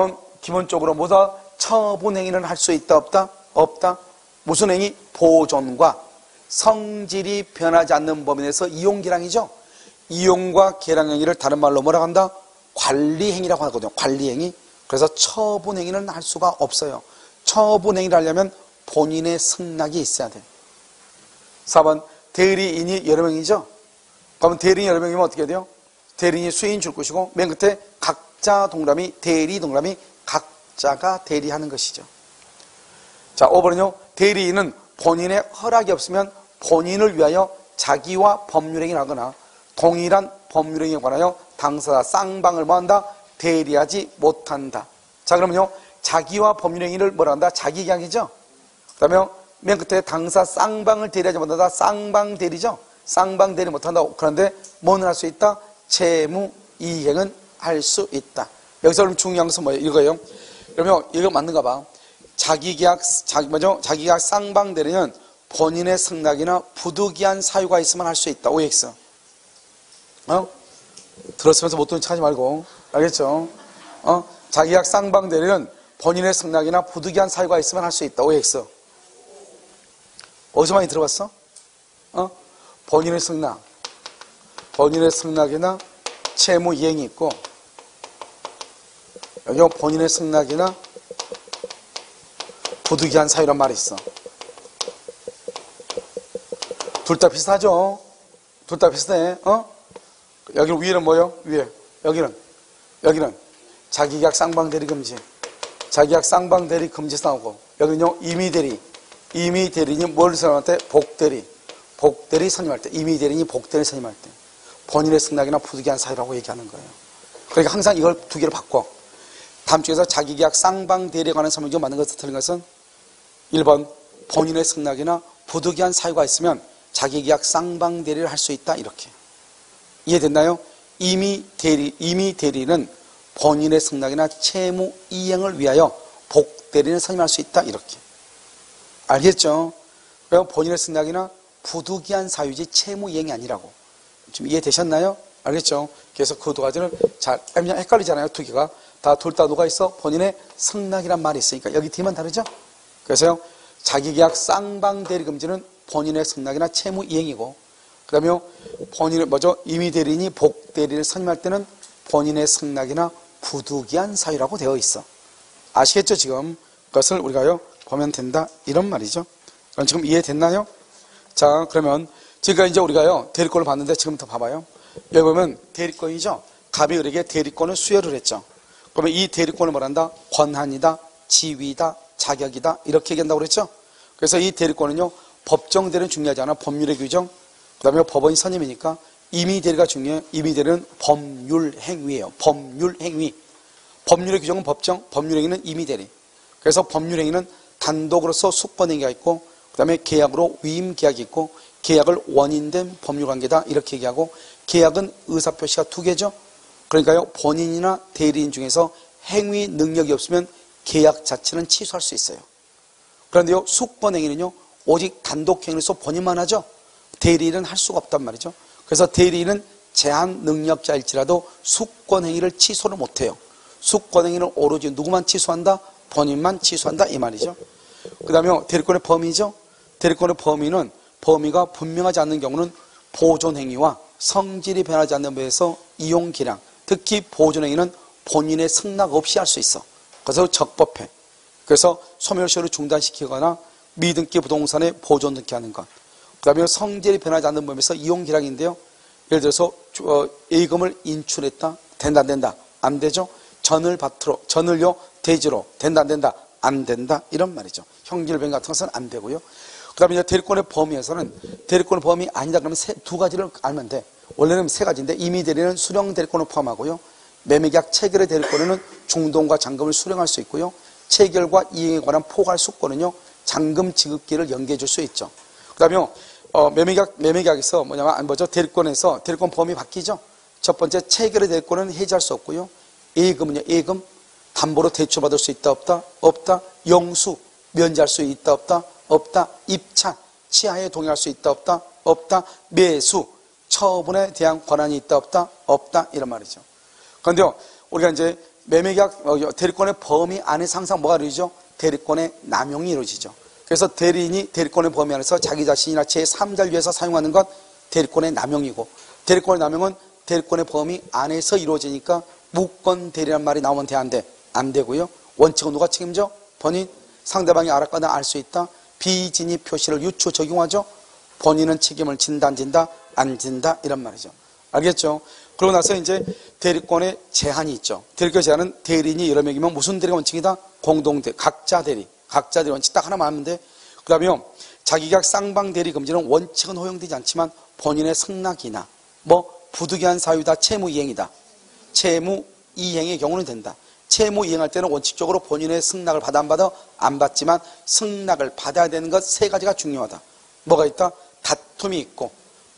기본적으로 뭐다? 처분행위는 할 수 있다 없다? 없다. 무슨 행위? 보존과 성질이 변하지 않는 범위 내에서 이용기량이죠. 이용과 계량행위를 다른 말로 뭐라고 한다? 관리행위라고 하거든요. 관리행위. 그래서 처분행위는 할 수가 없어요. 처분행위를 하려면 본인의 승낙이 있어야 돼요. 4번 대리인이 여러 명이죠. 그러면 대리인이 여러 명이면 어떻게 돼요? 대리인이 수인 줄 것이고 맨 끝에 각자 동그라미 대리 동그라미 각자가 대리하는 것이죠. 자, 5번은요. 대리인은 본인의 허락이 없으면 본인을 위하여 자기와 법률행위를 하거나 동일한 법률행위에 관하여 당사자 쌍방을 뭐한다? 대리하지 못한다. 자, 그러면요. 자기와 법률행위를 뭐라 한다? 자기계약이죠. 그 다음에 맨 끝에 당사 쌍방을 대리하지 못한다. 쌍방 대리죠. 쌍방 대리 못한다. 그런데 뭐는 할 수 있다? 채무 이행은 할 수 있다. 여기서 그럼 중요한 것은 뭐예요? 이거예요. 그러면 이거 맞는가 봐. 자기계약 쌍방 대리는 본인의 승낙이나 부득이한 사유가 있으면 할 수 있다. OX. 들었으면서 못 듣는 척 하지 말고. 알겠죠? 자기계약 쌍방 대리는 본인의 승낙이나 부득이한 사유가 있으면 할 수 있다. OX. 어디서 많이 들어봤어? 본인의 승낙이나 채무 이행이 있고, 여기 본인의 승낙이나 부득이한 사유란 말이 있어. 둘 다 비슷하죠? 둘 다 비슷해. 여기 위에는 뭐예요? 위에. 여기는 자기계약 쌍방대리 금지. 자기계약 쌍방대리 금지에서 나오고, 여기는요, 임의대리. 임의대리인이 뭘 선임할 때? 복대리 선임할 때. 임의대리인이 복대리 선임할 때. 본인의 승낙이나 부득이한 사유라고 얘기하는 거예요. 그러니까 항상 이걸 두 개를 바꿔. 다음 주에서 자기계약 쌍방대리에 관한 설명이 맞는 것을 틀린 것은 1번 본인의 승낙이나 부득이한 사유가 있으면 자기계약 쌍방대리를 할 수 있다. 이렇게. 이해됐나요? 임의대리는 본인의 승낙이나 채무 이행을 위하여 복대리를 선임할 수 있다. 이렇게. 알겠죠? 그럼 본인의 승낙이나 부득이한 사유지 채무 이행이 아니라고. 지금 이해되셨나요? 알겠죠? 그래서 그 두 가지는 잘, 그냥 헷갈리잖아요. 두 개가. 다 둘 다 누가 있어? 본인의 승낙이란 말이 있으니까. 여기 뒤만 다르죠? 그래서요, 자기계약 쌍방대리 금지는 본인의 승낙이나 채무 이행이고, 그 다음에 본인의, 임의대리인이 복대리를 선임할 때는 본인의 승낙이나 부득이한 사유라고 되어 있어. 아시겠죠, 지금? 그것을 우리가요, 보면 된다. 이런 말이죠. 그럼 지금 이해됐나요? 자, 그러면 지금까지 이제 우리가요, 대리권을 봤는데 지금부터 봐봐요. 여기 보면 대리권이죠? 갑이 을에게 대리권을 수여를 했죠. 그러면 이 대리권을 뭐란다? 권한이다, 지위다, 자격이다. 이렇게 얘기한다고 그랬죠? 그래서 이 대리권은요, 법정 대리는 중요하지 않아. 법률의 규정, 그 다음에 법원이 선임이니까 임의대리가 중요해요. 임의대리는 법률행위예요. 법률행위. 법률의 규정은 법정, 법률행위는 임의대리. 그래서 법률행위는 단독으로서 숙권행위가 있고, 그 다음에 계약으로 위임계약이 있고, 계약을 원인된 법률관계다 이렇게 얘기하고, 계약은 의사표시가 두 개죠. 그러니까요, 본인이나 대리인 중에서 행위 능력이 없으면 계약 자체는 취소할 수 있어요. 그런데요, 숙권행위는요, 오직 단독행위로서 본인만 하죠. 대리인은 할 수가 없단 말이죠. 그래서 대리인은 제한 능력자일지라도 숙권행위를 취소를 못해요. 숙권행위는 오로지 누구만 취소한다? 본인만 취소한다 이 말이죠. 그 다음에 대리권의 범위죠. 대리권의 범위가 분명하지 않는 경우는 보존행위와 성질이 변하지 않는 범위에서 이용기량, 특히 보존행위는 본인의 승낙 없이 할 수 있어. 그래서 적법해. 그래서 소멸시효를 중단시키거나 미등기 부동산에 보존 등기 하는 것. 그 다음에 성질이 변하지 않는 범위에서 이용기량인데요. 예를 들어서 예금을 인출했다. 된다 안 된다? 안 되죠. 전을요 대지로 된다 안 된다? 안 된다. 이런 말이죠. 형질변 같은 것은 안 되고요. 그 다음에 이제 대리권의 범위에서는 대리권의 범위 아니다 그러면 두 가지를 알면 돼. 원래는 세 가지인데 임의대리는 수령 대리권을 포함하고요. 매매계약 체결의 대리권에는 중동과 잔금을 수령할 수 있고요. 체결과 이행에 관한 포괄 수권은요. 잔금 지급기를 연계해 줄 수 있죠. 그 다음에 매매계약에서 대리권에서 대리권 범위 바뀌죠. 첫 번째 체결의 대리권은 해지할 수 없고요. 예금은요. 예금 담보로 대출받을 수 있다 없다? 없다. 영수 면제할 수 있다 없다? 없다. 입찰 취하에 동의할 수 있다 없다? 없다. 매수 처분에 대한 권한이 있다 없다? 없다. 이런 말이죠. 그런데요, 우리가 이제 매매계약 대리권의 범위 안에서 항상 뭐가 이루어지죠? 대리권의 남용이 이루어지죠. 그래서 대리인이 대리권의 범위 안에서 자기 자신이나 제3자를 위해서 사용하는 것 대리권의 남용이고, 대리권의 남용은 대리권의 범위 안에서 이루어지니까 무권 대리란 말이 나오면 돼, 안 돼? 안 되고요. 원칙은 누가 책임져? 본인. 상대방이 알았거나 알 수 있다. 비진입 표시를 유추 적용하죠. 본인은 책임을 진다 안 진다? 안 진다, 이런 말이죠. 알겠죠? 그러고 나서 이제 대리권의 제한이 있죠. 대리권 제한은 대리인이 여러 명이면 무슨 대리가 원칙이다? 공동대리, 각자 대리 원칙 딱 하나만 하면 돼. 그 다음에 자기계약 쌍방 대리 금지는 원칙은 허용되지 않지만 본인의 승낙이나 부득이한 사유다, 채무이행이다, 채무이행의 경우는 된다. 채무이행할 때는 원칙적으로 본인의 승낙을 받아 안 받아? 안 받지만 승낙을 받아야 되는 것 세 가지가 중요하다. 뭐가 있다? 다툼이 있고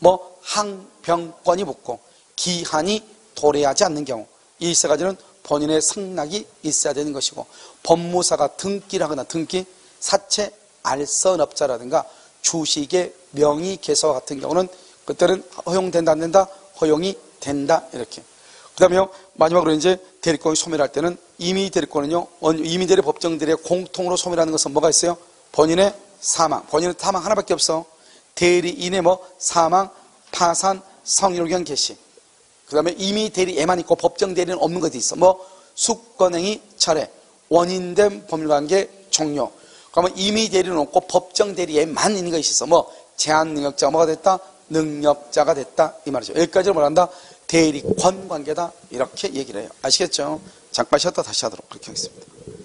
항변권이 붙고 기한이 도래하지 않는 경우, 이 세 가지는 본인의 승낙이 있어야 되는 것이고, 법무사가 등기를 하거나 사채 알선업자라든가 주식의 명의 개서 같은 경우는 그때는 허용된다 안 된다? 허용이 된다, 이렇게. 그 다음에 마지막으로 이제 대리권이 소멸할 때는 임의대리권은요, 임의대리 법정대리의 공통으로 소멸하는 것은 뭐가 있어요? 본인의 사망 하나밖에 없어. 대리인의 사망, 파산, 성일견 개시. 그 다음에 임의대리에만 있고 법정대리는 없는 것도 있어. 숙권행위 철회, 원인된 법률관계 종료. 그러면 임의대리는 없고 법정대리에만 있는 것이 있어. 제한능력자가 뭐가 됐다? 능력자가 됐다, 이 말이죠. 여기까지를 말한다. 대리권 관계다, 이렇게 얘기를 해요. 아시겠죠? 잠깐 쉬었다 다시 하도록 그렇게 하겠습니다.